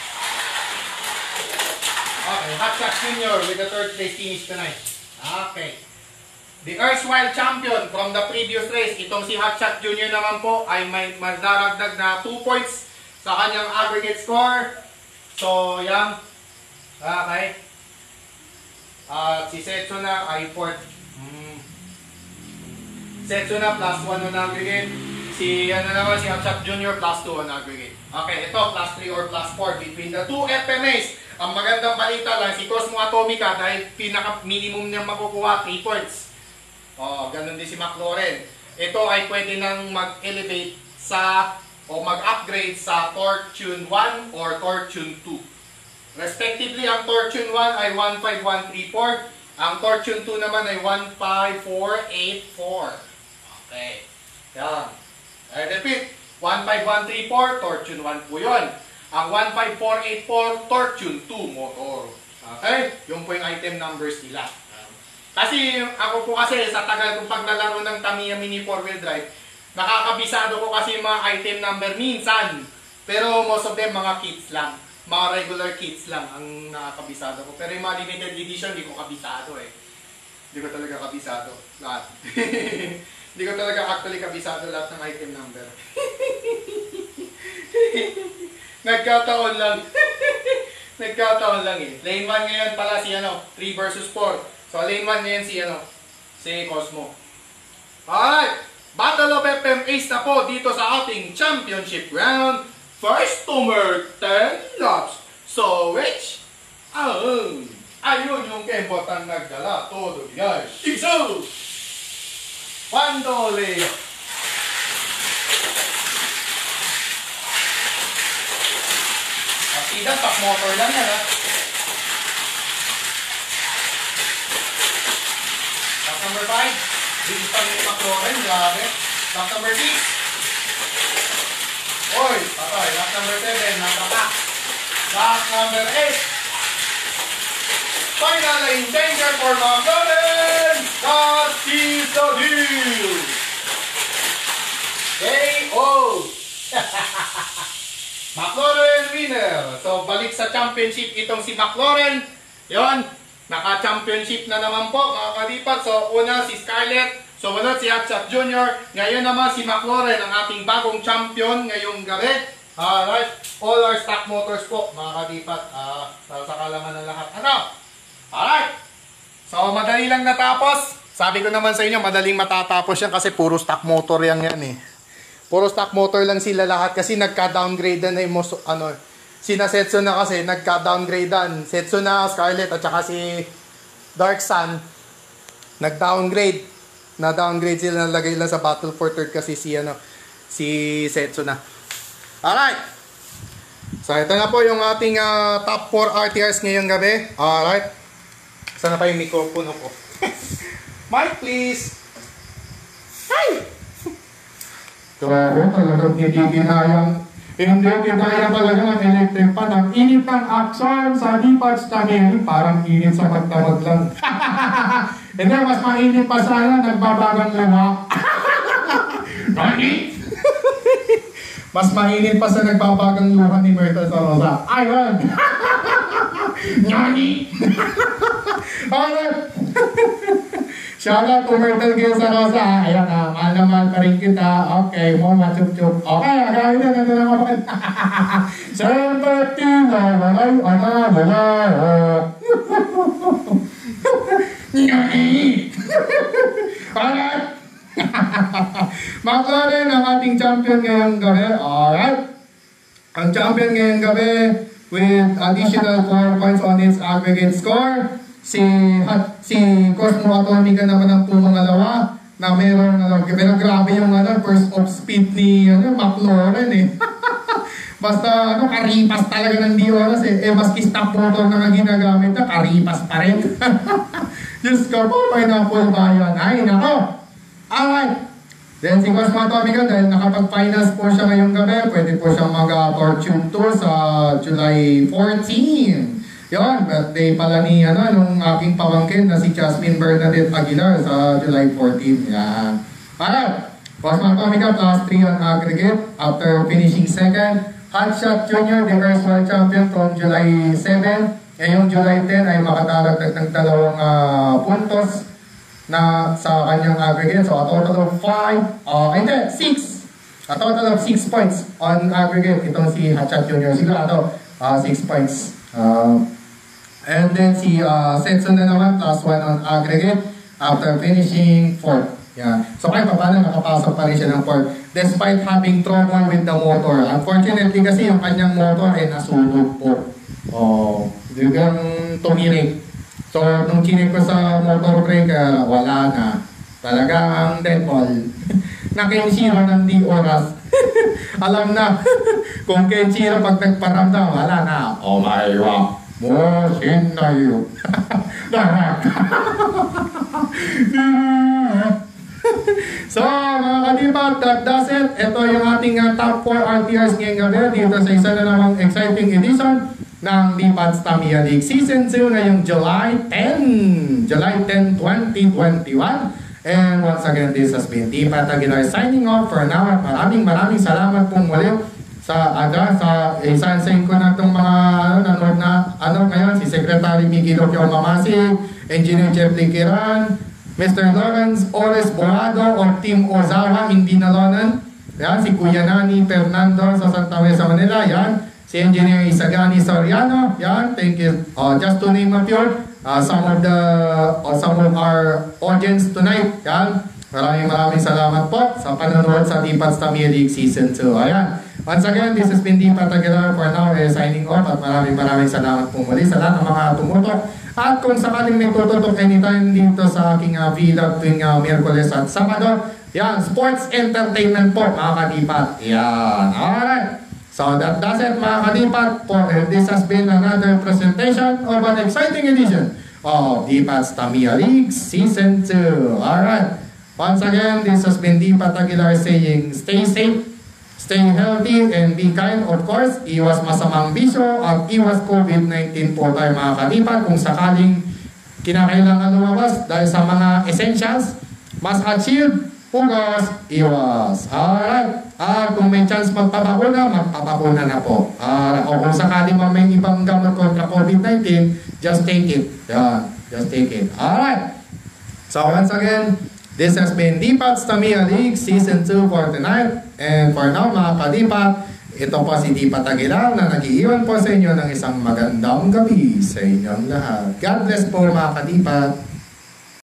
Speaker 2: Okay, Hatchak Junior with the third place finish tonight. Okay. The erstwhile champion from the previous race, itong si Hatchak Junior naman po ay may madaragdag na 2 points sa kanyang aggregate score. So, yan. Okay. Si Setso na ay 4. Setso na plus 1 on aggregate. Si Hatchak Junior plus 2 on aggregate. Okay, ito plus 3 or plus 4 between the two FMAs. Ang magandang balita lang, si Cosmo Atomica dahil pinaka-minimum niya makukuha 3 points. Ganun din si McLaren. Ito ay pwede nang mag-elevate o mag-upgrade sa Torque Tune 1 or Torque Tune 2. Respectively, ang Torque Tune 1 ay 15134. Ang Torque Tune 2 naman ay 15484. Okay. Yan. I repeat, 15134, Torque Tune 1 po yun. Ang 15484, Torque Tune 2 motor. Okay? Yung po yung item numbers nila. Kasi ako po kasi sa tagal kong paglalaro ng Tamiya Mini 4-wheel drive, nakakabisado ko kasi yung mga item number minsan. Pero most of them mga kits lang. mga regular kits lang ang nakakabisado ko. Pero yung mga limited edition, hindi ko kabisado eh. Hindi ko talaga kabisado lahat. Hindi ko talaga actually kabisado lahat ng item number. Nagkataon lang. Nagkataon lang eh. Lane 1 ngayon pala si 3 versus 4. So lane 1 ngayon si Cosmo. Alright! Battle of FM Ace na po dito sa ating championship round. First tumer, 10 laps. So which? Ayun yung kembot ang nagdala. Todo guys. Iso! Pandole! Asidan, pack motor lang yan ha. Lap number 5. Bilis pa yung McLaren, grabe. Lap number 6. Oy, patay. Lap number 7, nakapak. Lap number 8. Final lane danger for McLaren. That is the deal. KO. McLaren winner. So, balik sa championship itong si McLaren. Yon. Naka-championship na naman po mga kadipat. So una si Scarlett, sumunod si Hatchat Jr. Ngayon naman si McLaren ang ating bagong champion ngayong gabi. Alright, all our stock motors po mga kadipat. Para sa kalaman ng lahat. Alright, so madali lang natapos. Sabi ko naman sa inyo, madaling matatapos yan kasi puro stock motor yan eh. Puro stock motor lang sila lahat kasi nagka-downgrade na yung sina Setsuna kasi nagka-downgradean. Setsuna, Scarlett at saka si Dark Sun nag-downgrade. Na-downgrade sila, nalagay lang sa Battle for Third kasi si Setsuna. Alright. So ito na po yung ating top 4 RTRs ngayong gabi. Alright. Sana pa yung microphone ko. Mic please. Hi!
Speaker 1: Grabe, talagang hindi kinayang. Hindi kinaya talaga ng electric pan. Ang init ng action sa D-pads tangi, parang init sa pagtamag lang. Hindi, mas mainit pa sana, nagbabagang luha. Nani? Mas mainit pa sa nagbabagang luha ni Myrtle sa Rosa. Ayun! Nani? Alright! Shoutout to Myrtle Gil sa Rosa. Ayan na, mahal na mahal pa rin kita. Okay, mo machup-chup. Okay, agawin na lang ako. Sympathy, walay, wala. Alright. McLaren ang ating champion ngayong gabi. Alright. Ang champion ngayong gabi with additional 4 points on its aggregate score. Si Cosmo Atomica naman ang pumangalawa na pero grabe yung first off speed ni McLaren eh. Basta karipas talaga ng DRS eh. Maski stock motor na ginagamit na, karipas pa rin. Diyos ko po, pineapple ba yan? Ay, nako! Alright! Then si Cosmo Atomica, dahil nakapag-finals po siya ngayong gabi, pwede po siyang mag-Fortune Tour sa July 14. Yun, birthday pala ni nung aking pamangkin na si Jasmine Bernadette Aguilar sa July 14. Yan. Alright, Cosmo Atomica plus 3 on aggregate after finishing second. Hatchat Jr., the first world champion from July 7. Ngayong July 10 ay makataragdag ng 2 puntos na sa kanyang aggregate. So a total of 6. A total of 6 points on aggregate. Itong si Hatchat Jr. Sigurado 6 points. And then si Setsuna naman plus 1 on aggregate after finishing 4th. Yan. So kahit paano nakapasok pa rin siya ng 4th despite having trouble with the motor. Unfortunately kasi yung kanyang motor ay nasunog po. Biglang tumirik. So nung chinik ko sa motor brake, wala na. Talagang dead ball. Nakinshiro ng di oras. Alam na kung Kenshiro pag nagparamdam, wala na. Oh my God. Mosin na yun. So, mga kadibat, that does it. Ito yung ating top 4 RTRs ngayong gabi dito sa isa na namang exciting edition ng D-Pads Tamiya League Season 2 ngayong July 10, 2021. And once again, this has been D-Pads Aguilar signing off for now. At maraming salamat pong muli Isansayin ko na itong mga nanood na ngayon, si Secretary Miggy Locchio Mamasig, Engineer Jeff Liquiran, Mr. Lawrence Ores Boado of Team Ozawa, hindi nalonan. Yan, si Kuya Nani Fernando sa Santa Mesa, Manila. Yan, si Engineer Isagani Soriano. Yan, thank you. Just to name a few, some of our audience tonight. Yan, maraming salamat po sa panonood sa Dipats Tamia League Season 2. Ayan. Once again, this has been Dipat Aguilar for now, signing off, at maraming salamat po muli sa lahat ng mga tumutok. At kung sakaling may tututok anytime dito sa aking vlog tuwing Miyerkules at Sabado, yan, sports entertainment po mga kadipat. Yan, alright. So that does it mga kadipat po. This has been another presentation of an exciting edition of Dipats Tamia League Season 2. Alright. Once again, this has been Dipat Aguilar saying stay safe, stay healthy, and be kind. Of course, iwas masamang bisyo at iwas COVID-19 po tayo mga kadipat. Kung sakaling kinakailangan lumabas dahil sa mga essentials, mas achieve, hugas, iwas. Alright. Kung may chance magpapakuna na po. O kung sakaling may ibang gamot kontra COVID-19, just take it. Yan, just take it. Alright. So once again, this has been Dipats Tamia League Season 2 for tonight. And for now mga kadipat, ito po si Dipat Aguilar na nag-iiwan po sa inyo ng isang magandang gabi sa inyong lahat. God bless po mga kadipat.